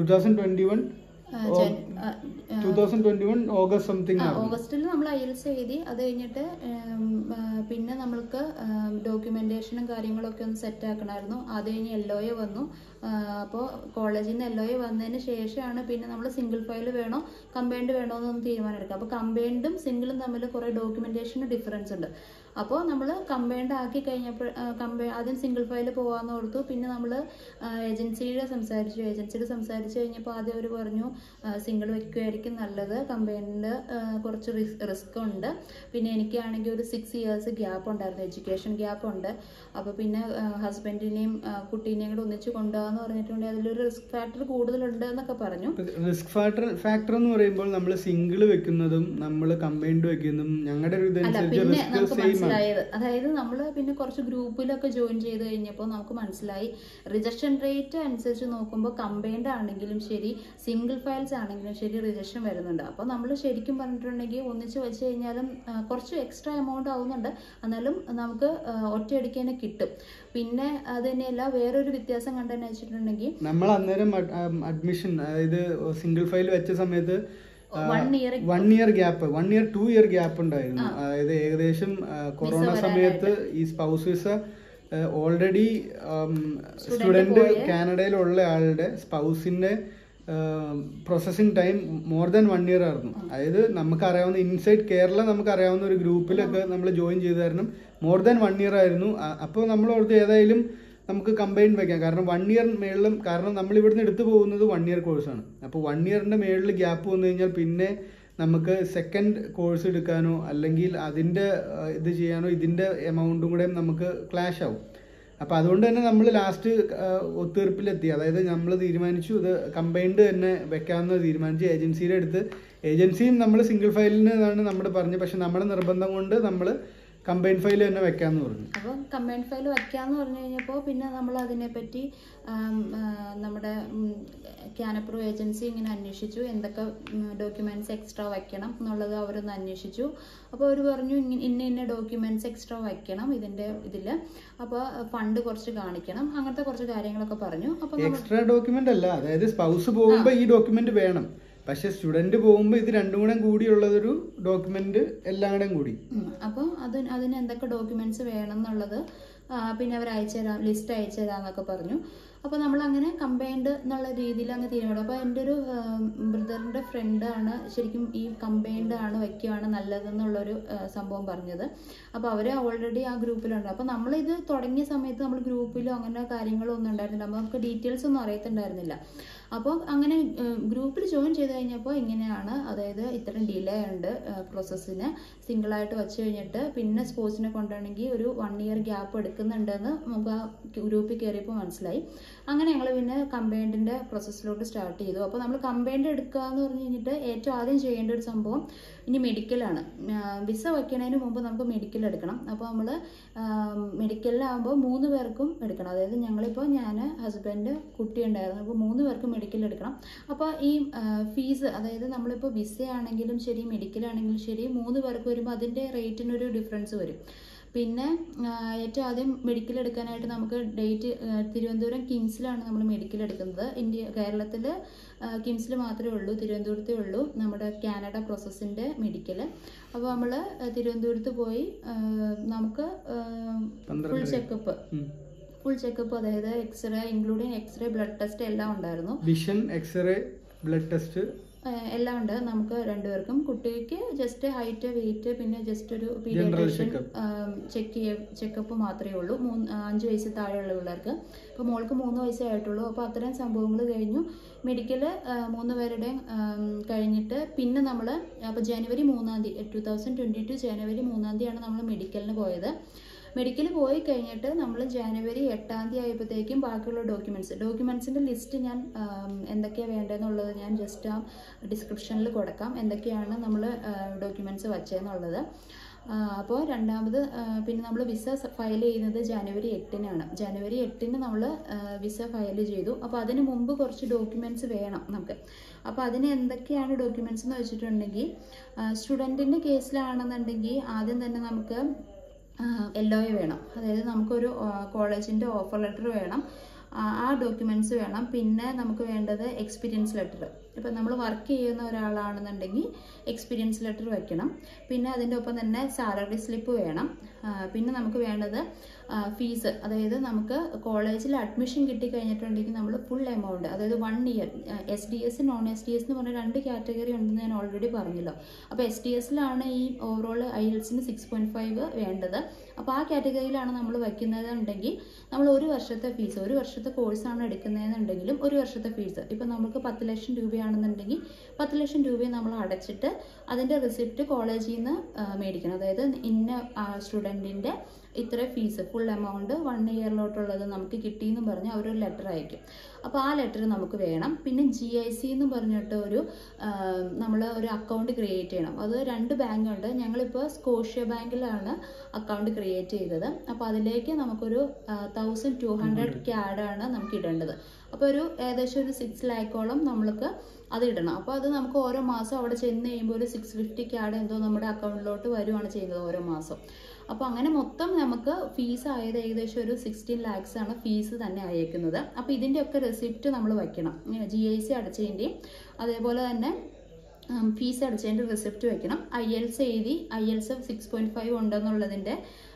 2021 ഓഗസ്റ്റ് സംതിങ് ഓഗസ്റ്റിൽ നമ്മൾ IELTS എഴുതി. അത് കഴിഞ്ഞിട്ട് പിന്നെ നമ്മൾക്ക് ഡോക്യുമെന്റേഷനും കാര്യങ്ങളൊക്കെ ഒന്ന് സെറ്റ് ആക്കണമായിരുന്നു. അത് കഴിഞ്ഞ് LOA വന്നു. അപ്പോൾ കോളേജിൽ നിന്ന് LOA വന്നതിന് ശേഷമാണ് പിന്നെ നമ്മൾ സിംഗിൾ ഫയൽ വേണോ കമ്പൈൻഡ് വേണോ എന്നൊന്ന് തീരുമാനം എടുക്കുക. അപ്പോൾ കമ്പൈൻഡും സിംഗിളും തമ്മിൽ കുറേ ഡോക്യുമെന്റേഷന് ഡിഫറൻസ് ഉണ്ട്. അപ്പോൾ നമ്മൾ കമ്പൈൻഡ് ആക്കി കഴിഞ്ഞപ്പോൾ ആദ്യം സിംഗിൾ ഫയൽ പോകാമെന്ന് ഓർത്തു. പിന്നെ നമ്മൾ ഏജൻസിയുടെ സംസാരിച്ചു കഴിഞ്ഞപ്പോൾ ആദ്യം അവർ പറഞ്ഞു സിംഗിൾ വയ്ക്കുമായിരിക്കും നല്ലത്, കമ്പൈൻഡ് കുറച്ച് റിസ്ക് ഉണ്ട്. പിന്നെ എനിക്കാണെങ്കിൽ ഒരു 6 years ഗ്യാപ്പ് ഉണ്ടായിരുന്നു, എഡ്യൂക്കേഷൻ ഗ്യാപ്പ് ഉണ്ട്. അപ്പോൾ പിന്നെ ഹസ്ബൻഡിനെയും കുട്ടീനെയും കൂടെ ഒന്നിച്ച് കൊണ്ടുപോകാന്ന് പറഞ്ഞിട്ടുണ്ടെങ്കിൽ അതിലൊരു റിസ്ക് ഫാക്ടർ കൂടുതലുണ്ട് എന്നൊക്കെ പറഞ്ഞു. റിസ്ക് ഫാക്ടർ എന്ന് പറയുമ്പോൾ നമ്മൾ സിംഗിൾ വെക്കുന്നതും നമ്മൾ കമ്പൈൻഡ് വെക്കുന്നതും ഞങ്ങളുടെ ഒരു മനസ്സിലായത്, അതായത് നമ്മൾ പിന്നെ കുറച്ച് ഗ്രൂപ്പിലൊക്കെ ജോയിൻ ചെയ്ത് കഴിഞ്ഞപ്പോൾ നമുക്ക് മനസ്സിലായി റിജക്ഷൻ റേറ്റ് അനുസരിച്ച് നോക്കുമ്പോൾ കമ്പൈൻഡ് ആണെങ്കിലും ശരി സിംഗിൾ ഫയൽസ് ആണെങ്കിലും ശരി റിജക്ഷൻ വരുന്നുണ്ട്. അപ്പോൾ നമ്മൾ ശരിക്കും പറഞ്ഞിട്ടുണ്ടെങ്കിൽ ഒന്നിച്ച് വെച്ച് കഴിഞ്ഞാലും കുറച്ച് എക്സ്ട്രാ എമൗണ്ട് ആവുന്നുണ്ട്, എന്നാലും നമുക്ക് ഒറ്റയടിക്ക് തന്നെ കിട്ടും. പിന്നെ അത് തന്നെയല്ല വേറൊരു വ്യത്യാസം കണ്ടെന്ന് വെച്ചിട്ടുണ്ടെങ്കിൽ നമ്മൾ അന്നേരം അഡ്മിഷൻ അതായത് സിംഗിൾ ഫയൽ വെച്ച സമയത്ത് 1 year ഗ്യാപ്പ് 2 year ഗ്യാപ്പ് ഉണ്ടായിരുന്നു. അതായത് ഏകദേശം കൊറോണ സമയത്ത് ഈ സ്പൗസ് വിസ ഓൾറെഡി സ്റ്റുഡന്റ് കാനഡയിലുള്ള ആളുടെ സ്പൗസിന്റെ processing time more than 1 year ആയിരുന്നു. അതായത് നമുക്കറിയാവുന്ന ഇൻസൈഡ് കേരള നമുക്കറിയാവുന്ന ഒരു ഗ്രൂപ്പിലൊക്കെ നമ്മൾ ജോയിൻ ചെയ്ത് കാരണം മോർ ദാൻ 1 year ആയിരുന്നു. അപ്പോൾ നമ്മൾ ഓർത്ത് ഏതായാലും നമുക്ക് കമ്പൈൻ വയ്ക്കാം, കാരണം 1 year മേളിലും, കാരണം നമ്മൾ ഇവിടുന്ന് എടുത്തു പോകുന്നത് 1 year കോഴ്സാണ്. അപ്പോൾ 1 yearന്റെ മേളിൽ ഗ്യാപ്പ് വന്നു കഴിഞ്ഞാൽ പിന്നെ നമുക്ക് സെക്കൻഡ് കോഴ്സ് എടുക്കാനോ അല്ലെങ്കിൽ അതിൻ്റെ ഇത് ചെയ്യാനോ ഇതിൻ്റെ എമൗണ്ടും കൂടെ നമുക്ക് ക്ലാഷ് ആവും. അപ്പോൾ അതുകൊണ്ട് തന്നെ നമ്മൾ ലാസ്റ്റ് ഒത്തുതീർപ്പിലെത്തി. അതായത് നമ്മൾ തീരുമാനിച്ചു ഇത് കമ്പൈൻഡ് തന്നെ വെക്കാമെന്ന് തീരുമാനിച്ചു. ഏജൻസിയുടെ അടുത്ത് ഏജൻസിയും നമ്മൾ സിംഗിൾ ഫയലിനാണ് നമ്മൾ പറഞ്ഞത്, പക്ഷെ നമ്മുടെ നിർബന്ധം കൊണ്ട് നമ്മൾ കമ്പൈൻഡ് ഫയൽ തന്നെ വെക്കാമെന്ന് പറഞ്ഞു. അപ്പോൾ കമ്പൈൻഡ് ഫയൽ വെക്കാമെന്ന് പറഞ്ഞു കഴിഞ്ഞപ്പോൾ പിന്നെ നമ്മൾ അതിനെപ്പറ്റി നമ്മുടെ കാനപ്രൂവ് ഏജൻസി ഇങ്ങനെ അന്വേഷിച്ചു, എന്തൊക്കെ ഡോക്യുമെൻറ്റ്സ് എക്സ്ട്രാ വയ്ക്കണം എന്നുള്ളത് അവരൊന്ന് അന്വേഷിച്ചു. അപ്പോൾ അവർ പറഞ്ഞു ഇന്ന ഡോക്യുമെൻറ്റ്സ് എക്സ്ട്രാ വയ്ക്കണം ഇതിൽ, അപ്പോൾ ഫണ്ട് കുറച്ച് കാണിക്കണം, അങ്ങനത്തെ കുറച്ച് കാര്യങ്ങളൊക്കെ പറഞ്ഞു. അപ്പോൾ എക്സ്ട്രാ ഡോക്യുമെന്റ് അല്ല, അതായത് സ്പൗസ് പോകുമ്പോൾ ഈ ഡോക്യുമെന്റ് വേണം, പക്ഷെ സ്റ്റുഡന്റ് പോകുമ്പോൾ ഇത് രണ്ടും കൂടെ കൂടിയുള്ളതൊരു ഡോക്യുമെന്റ് എല്ലാം കൂടെ കൂടി. അപ്പോൾ അതിന് എന്തൊക്കെ ഡോക്യുമെന്റ്സ് വേണം എന്നുള്ളത് പിന്നെ അവർ ലിസ്റ്റ് അയച്ചു തരാന്നൊക്കെ പറഞ്ഞു. അപ്പോൾ നമ്മൾ അങ്ങനെ കമ്പൈൻഡ് എന്നുള്ള രീതിയിൽ അങ്ങ് തീരുമാനം. അപ്പോൾ എൻ്റെ ഒരു ബ്രദറിൻ്റെ ഫ്രണ്ടാണ് ശരിക്കും ഈ കമ്പൈൻഡ് ആണ് വയ്ക്കുകയാണ് നല്ലതെന്നുള്ളൊരു സംഭവം പറഞ്ഞത്. അപ്പോൾ അവർ ഓൾറെഡി ആ ഗ്രൂപ്പിലുണ്ട്. അപ്പോൾ നമ്മളിത് തുടങ്ങിയ സമയത്ത് നമ്മൾ ഗ്രൂപ്പിലോ അങ്ങനെ കാര്യങ്ങളോ ഒന്നും ഉണ്ടായിരുന്നില്ല, അപ്പോൾ നമുക്ക് ഡീറ്റെയിൽസ് ഒന്നും അറിയത്തുണ്ടായിരുന്നില്ല. അപ്പോൾ അങ്ങനെ ഗ്രൂപ്പിൽ ജോയിൻ ചെയ്ത് കഴിഞ്ഞപ്പോൾ ഇങ്ങനെയാണ്, അതായത് ഇത്രയും ഡിലേ ഉണ്ട് പ്രോസസ്സിന്, സിംഗിളായിട്ട് വെച്ച് കഴിഞ്ഞിട്ട് പിന്നെ സ്പോർട്സിനെ കൊണ്ടുവരണമെങ്കിൽ ഒരു 1 year ഗ്യാപ്പ് എടുക്കുന്നുണ്ടെന്ന് നമുക്ക് ആ ഗ്രൂപ്പിൽ കയറിയപ്പോൾ മനസ്സിലായി. അങ്ങനെ ഞങ്ങൾ പിന്നെ കമ്പൈൻഡിൻ്റെ പ്രോസസ്സിലോട്ട് സ്റ്റാർട്ട് ചെയ്തു. അപ്പോൾ നമ്മൾ കമ്പൈൻഡ് എടുക്കുക എന്ന് പറഞ്ഞു കഴിഞ്ഞിട്ട് ഏറ്റവും ആദ്യം ചെയ്യേണ്ട ഒരു സംഭവം ഇനി മെഡിക്കലാണ്. വിസ വയ്ക്കുന്നതിന് മുമ്പ് നമുക്ക് മെഡിക്കൽ എടുക്കണം. അപ്പോൾ നമ്മൾ മെഡിക്കലിലാകുമ്പോൾ 3 പേർക്കും എടുക്കണം. അതായത് ഞങ്ങളിപ്പോൾ ഞാൻ, ഹസ്ബൻഡ്, കുട്ടി ഉണ്ടായിരുന്നു. അപ്പോൾ 3 പേർക്കും മെഡിക്കൽ എടുക്കണം. അപ്പോൾ ഈ ഫീസ്, അതായത് നമ്മളിപ്പോൾ വിസ ആണെങ്കിലും ശരി മെഡിക്കലാണെങ്കിലും ശരി 3 പേർക്ക് വരുമ്പോൾ അതിൻ്റെ റേറ്റിനൊരു ഡിഫറൻസ് വരും. പിന്നെ ഏറ്റവും ആദ്യം മെഡിക്കൽ എടുക്കാനായിട്ട് നമുക്ക് ഡേറ്റ് തിരുവനന്തപുരം കിംസിലാണ് നമ്മൾ മെഡിക്കൽ എടുക്കുന്നത്. കേരളത്തിൽ കിംസിൽ മാത്രമേ ഉള്ളൂ, തിരുവനന്തപുരത്തേ ഉള്ളൂ നമ്മുടെ കാനഡ പ്രോസസ്സിൻ്റെ മെഡിക്കൽ. അപ്പോൾ നമ്മൾ തിരുവനന്തപുരത്ത് പോയി നമുക്ക് ഫുൾ ചെക്കപ്പ് അതായത് x-ray including x-ray, blood test എല്ലാം ഉണ്ടായിരുന്നു. വിഷൻ, എക്സ്റേ, ബ്ലഡ് ടെസ്റ്റ് എല്ലാം ഉണ്ട് നമുക്ക് 2 പേർക്കും. കുട്ടിക്ക് ജസ്റ്റ് ഹൈറ്റ്, വെയിറ്റ്, പിന്നെ ജസ്റ്റ് ഒരു പീഡിയാട്രീഷ്യൻ ചെക്കപ്പ് മാത്രമേ ഉള്ളൂ 5 വയസ്സ് താഴെയുള്ള പിള്ളേർക്ക്. ഇപ്പോൾ മോൾക്ക് 3 വയസ്സേ ആയിട്ടുള്ളൂ. അപ്പോൾ അത്തരം സംഭവങ്ങൾ കഴിഞ്ഞു. മെഡിക്കൽ 3 പേരുടെയും കഴിഞ്ഞിട്ട് പിന്നെ നമ്മൾ അപ്പോൾ ജനുവരി 3 2022 ജനുവരി 3 നമ്മൾ മെഡിക്കലിന് പോയത്. മെഡിക്കൽ പോയി കഴിഞ്ഞിട്ട് നമ്മൾ ജനുവരി 8 ആയപ്പോഴത്തേക്കും ബാക്കിയുള്ള ഡോക്യുമെൻറ്റ്സിൻ്റെ ലിസ്റ്റ് ഞാൻ എന്തൊക്കെയാണ് വേണ്ടതെന്നുള്ളത് ഞാൻ ജസ്റ്റ് ആ ഡിസ്ക്രിപ്ഷനിൽ കൊടുക്കാം, എന്തൊക്കെയാണ് നമ്മൾ ഡോക്യുമെൻറ്റ്സ് വച്ചതെന്നുള്ളത്. അപ്പോൾ രണ്ടാമത് പിന്നെ നമ്മൾ വിസ ഫയൽ ചെയ്യുന്നത് ജനുവരി 8 ജനുവരി 8 നമ്മൾ വിസ ഫയൽ ചെയ്തു. അപ്പോൾ അതിന് മുമ്പ് കുറച്ച് ഡോക്യുമെൻറ്റ്സ് വേണം നമുക്ക്. അപ്പോൾ അതിന് എന്തൊക്കെയാണ് ഡോക്യുമെൻറ്റ്സ് എന്ന് വെച്ചിട്ടുണ്ടെങ്കിൽ, സ്റ്റുഡൻറ്റിൻ്റെ കേസിലാണെന്നുണ്ടെങ്കിൽ ആദ്യം തന്നെ നമുക്ക് LOA വേണം. അതായത് നമുക്കൊരു കോളേജിൻ്റെ ഓഫർ ലെറ്റർ വേണം, ആ ഡോക്യുമെൻറ്റ്സ് വേണം. പിന്നെ നമുക്ക് വേണ്ടത് എക്സ്പീരിയൻസ് ലെറ്റർ. ഇപ്പം നമ്മൾ വർക്ക് ചെയ്യുന്ന ഒരാളാണെന്നുണ്ടെങ്കിൽ എക്സ്പീരിയൻസ് ലെറ്റർ വയ്ക്കണം. പിന്നെ അതിൻ്റെ ഒപ്പം തന്നെ സാലറി സ്ലിപ്പ് വേണം. പിന്നെ നമുക്ക് വേണ്ടത് ഫീസ്, അതായത് നമുക്ക് കോളേജിൽ അഡ്മിഷൻ കിട്ടിക്കഴിഞ്ഞിട്ടുണ്ടെങ്കിൽ നമ്മൾ ഫുൾ എമൗണ്ട്, അതായത് 1 ഇയർ SDS നോൺ SDS എന്ന് പറഞ്ഞ 2 കാറ്റഗറി ഉണ്ടെന്ന് ഞാൻ ഓൾറെഡി പറഞ്ഞല്ലോ. അപ്പോൾ SDS ഈ ഓവറോൾ IELTS-ന് 6.5 വേണ്ടത്. അപ്പോൾ ആ കാറ്റഗറിയിലാണ് നമ്മൾ വയ്ക്കുന്നതെന്നുണ്ടെങ്കിൽ നമ്മൾ 1 വർഷത്തെ ഫീസ്, 1 വർഷത്തെ കോഴ്സാണ് എടുക്കുന്നതെന്നുണ്ടെങ്കിലും 1 വർഷത്തെ ഫീസ് ഇപ്പം നമുക്ക് 10 ലക്ഷം രൂപയാണെന്നുണ്ടെങ്കിൽ 10 ലക്ഷം രൂപയെ നമ്മൾ അടച്ചിട്ട് അതിൻ്റെ റിസിപ്റ്റ് കോളേജിൽ നിന്ന് മേടിക്കണം. അതായത് ഇന്ന സ്റ്റുഡൻറ്റിൻ്റെ ഇത്ര ഫീസ് ഫുൾ എമൗണ്ട് 1 ഇയറിലോട്ടുള്ളത് നമുക്ക് കിട്ടിയെന്ന് പറഞ്ഞ് അവരൊരു ലെറ്റർ അയക്കും. അപ്പോൾ ആ ലെറ്റർ നമുക്ക് വേണം. പിന്നെ GIC എന്ന് പറഞ്ഞിട്ട് നമ്മൾ ഒരു അക്കൗണ്ട് ക്രിയേറ്റ് ചെയ്യണം. അത് 2 ബാങ്കുണ്ട്. ഞങ്ങളിപ്പോൾ സ്കോഷ്യ ബാങ്കിലാണ് അക്കൗണ്ട് ക്രിയേറ്റ് ചെയ്തത്. അപ്പോൾ അതിലേക്ക് നമുക്കൊരു 1200 CAD നമുക്ക് ഇടേണ്ടത്. അപ്പോൾ ഏകദേശം ഒരു 6 lakhോളം നമ്മൾക്ക് അത് ഇടണം. അപ്പോൾ അത് നമുക്ക് ഓരോ മാസം അവിടെ ചെന്ന് കഴിയുമ്പോൾ ഒരു 650 CAD എന്തോ നമ്മുടെ അക്കൗണ്ടിലോട്ട് വരുവാണ് ചെയ്യുന്നത് ഓരോ മാസം. അപ്പോൾ അങ്ങനെ മൊത്തം നമുക്ക് ഫീസ് ആയത് ഏകദേശം ഒരു 16 lakhs ആണ് ഫീസ് തന്നെ അയക്കുന്നത്. അപ്പോൾ ഇതിൻ്റെയൊക്കെ റെസിപ്റ്റ് നമ്മൾ വയ്ക്കണം. GIC അടച്ചതിൻ്റെയും അതേപോലെ തന്നെ ഫീസ് അടച്ചതിൻ്റെ റെസിപ്റ്റ് വയ്ക്കണം. IELTS എഴുതി IELTS 6.5 ഉണ്ടെന്നുള്ളതിൻ്റെ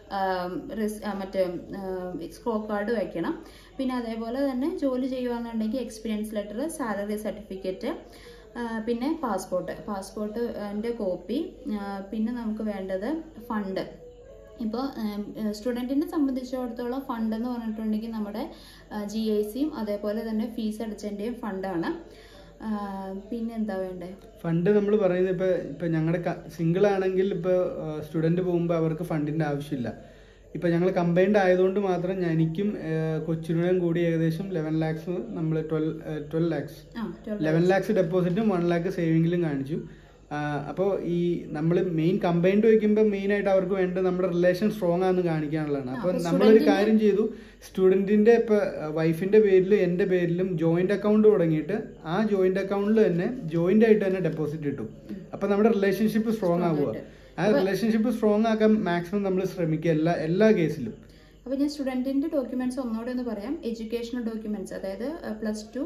മറ്റേ സ്കോർ കാർഡ് വയ്ക്കണം. പിന്നെ അതേപോലെ തന്നെ ജോലി ചെയ്യുകയാണെന്നുണ്ടെങ്കിൽ എക്സ്പീരിയൻസ് ലെറ്റർ, സാലറി സർട്ടിഫിക്കറ്റ്, പിന്നെ പാസ്പോർട്ടിൻ്റെ കോപ്പി, പിന്നെ നമുക്ക് വേണ്ടത് ഫണ്ട്. ഇപ്പോൾ സ്റ്റുഡൻറ്റിനെ സംബന്ധിച്ചിടത്തോളം ഫണ്ട് എന്ന് പറഞ്ഞിട്ടുണ്ടെങ്കിൽ നമ്മുടെ GIC-യും അതേപോലെ തന്നെ ഫീസ് അടച്ചതിൻ്റെയും ഫണ്ടാണ്. പിന്നെ എന്താ വേണ്ടേ? ഫണ്ട് നമ്മൾ പറയുന്നത് ഇപ്പം ഞങ്ങളുടെ സിംഗിൾ ആണെങ്കിൽ ഇപ്പോൾ സ്റ്റുഡൻറ്റ് പോകുമ്പോൾ അവർക്ക് ഫണ്ടിൻ്റെ ആവശ്യമില്ല. ഇപ്പം ഞങ്ങൾ കമ്പൈൻഡ് ആയതുകൊണ്ട് മാത്രം എനിക്കും കൊച്ചിനും കൂടി ഏകദേശം 11 lakhs നമ്മൾ 12 lakhs 11 lakhs ഡെപ്പോസിറ്റും 1 lakh സേവിങ്ങിലും കാണിച്ചു. അപ്പോൾ ഈ നമ്മൾ മെയിൻ കമ്പൈൻഡ് വയ്ക്കുമ്പോൾ മെയിനായിട്ട് അവർക്ക് വേണ്ടത് നമ്മുടെ റിലേഷൻ സ്ട്രോങ് ആണെന്ന് കാണിക്കാനുള്ളതാണ്. അപ്പോൾ നമ്മളൊരു കാര്യം ചെയ്തു, സ്റ്റുഡൻറ്റിൻ്റെ ഇപ്പോൾ വൈഫിൻ്റെ പേരിലും എൻ്റെ പേരിലും ജോയിൻ്റ് അക്കൗണ്ട് തുടങ്ങിയിട്ട് ആ ജോയിൻ്റ് അക്കൗണ്ടിൽ തന്നെ ജോയിൻ്റ് ആയിട്ട് തന്നെ ഡെപ്പോസിറ്റ് കിട്ടും. അപ്പോൾ നമ്മുടെ റിലേഷൻഷിപ്പ് സ്ട്രോങ് ആവുക. ആ റിലേഷൻഷിപ്പ് സ്ട്രോങ് ആക്കാൻ മാക്സിമം നമ്മൾ ശ്രമിക്കുക എല്ലാ കേസിലും. അപ്പോൾ ഞാൻ സ്റ്റുഡൻറ്റിൻ്റെ ഡോക്യുമെൻറ്റ്സ് ഒന്നുകൂടെ ഒന്ന് പറയാം. എഡ്യൂക്കേഷണൽ ഡോക്യുമെൻറ്റ്സ്, അതായത് +2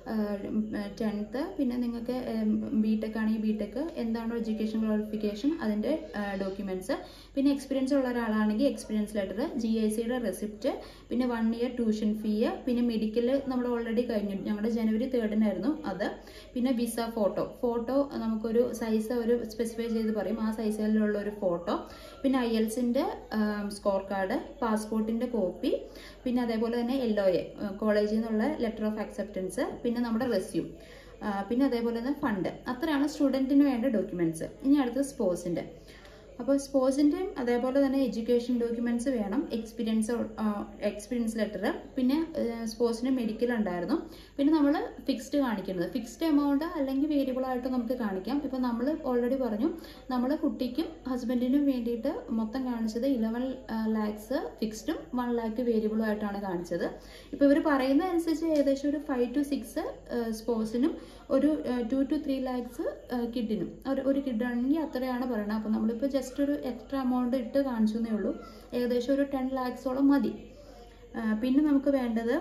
10th, പിന്നെ നിങ്ങൾക്ക് BTECH ആണെങ്കിൽ BTECH എന്താണോ എഡ്യൂക്കേഷൻ ക്വാളിഫിക്കേഷൻ അതിൻ്റെ ഡോക്യുമെൻറ്റ്സ്, പിന്നെ എക്സ്പീരിയൻസ് ഉള്ള ഒരാളാണെങ്കിൽ എക്സ്പീരിയൻസ് ലെറ്റർ, GIC-യുടെ റെസിപ്റ്റ്, പിന്നെ 1 year ട്യൂഷൻ ഫീ, പിന്നെ മെഡിക്കൽ നമ്മൾ ഓൾറെഡി കഴിഞ്ഞു, ഞങ്ങളുടെ January 3rd അത്, പിന്നെ വിസ ഫോട്ടോ നമുക്കൊരു സൈസ് സ്പെസിഫൈ ചെയ്ത് പറയും, ആ സൈസിലുള്ള ഒരു ഫോട്ടോ, പിന്നെ IELTS-ൻ്റെ സ്കോർ കാർഡ്, പാസ്പോർട്ടിൻ്റെ കോപ്പി, പിന്നെ അതേപോലെ തന്നെ LOA കോളേജിൽ നിന്നുള്ള ലെറ്റർ ഓഫ് അക്സെപ്റ്റൻസ്, പിന്നെ നമ്മുടെ റെസ്യൂം, പിന്നെ അതേപോലെ തന്നെ ഫണ്ട്. അത്രയാണ് സ്റ്റുഡൻറ്റിന് വേണ്ട ഡോക്യുമെൻറ്റ്സ്. ഇനി അടുത്തത് സ്പോസിൻ്റെ. അപ്പോൾ സ്പോസിൻ്റെയും അതേപോലെ തന്നെ എഡ്യൂക്കേഷൻ ഡോക്യുമെൻറ്റ്സ് വേണം, എക്സ്പീരിയൻസ് ലെറ്റർ, പിന്നെ സ്പോസിന് മെഡിക്കൽ ഉണ്ടായിരുന്നു. പിന്നെ നമ്മൾ ഫിക്സ്ഡ് കാണിക്കുന്നത്, ഫിക്സ്ഡ് എമൗണ്ട് അല്ലെങ്കിൽ വേരിയബിൾ ആയിട്ട് നമുക്ക് കാണിക്കാം. ഇപ്പോൾ നമ്മൾ ഓൾറെഡി പറഞ്ഞു, നമ്മൾ കുട്ടിക്കും ഹസ്ബൻഡിനും വേണ്ടിയിട്ട് മൊത്തം കാണിച്ചത് 11 lakhs ഫിക്സ്ഡും 1 lakh വേരിയബിളും ആയിട്ടാണ് കാണിച്ചത്. ഇപ്പോൾ ഇവർ പറയുന്ന അനുസരിച്ച് ഏകദേശം ഒരു 5 to 6 സ്പോസിനും ഒരു 2 to 3 lakhs കിഡിനും, ഒരു കിഡാണെങ്കിൽ അത്രയാണ് പറയുന്നത്. അപ്പോൾ നമ്മളിപ്പോൾ ജസ്റ്റ് ഒരു എക്സ്ട്രാ എമൗണ്ട് ഇട്ട് കാണിച്ചു എന്നേ ഉള്ളൂ. ഏകദേശം ഒരു 10 lakhsോളം മതി. പിന്നെ നമുക്ക് വേണ്ടത്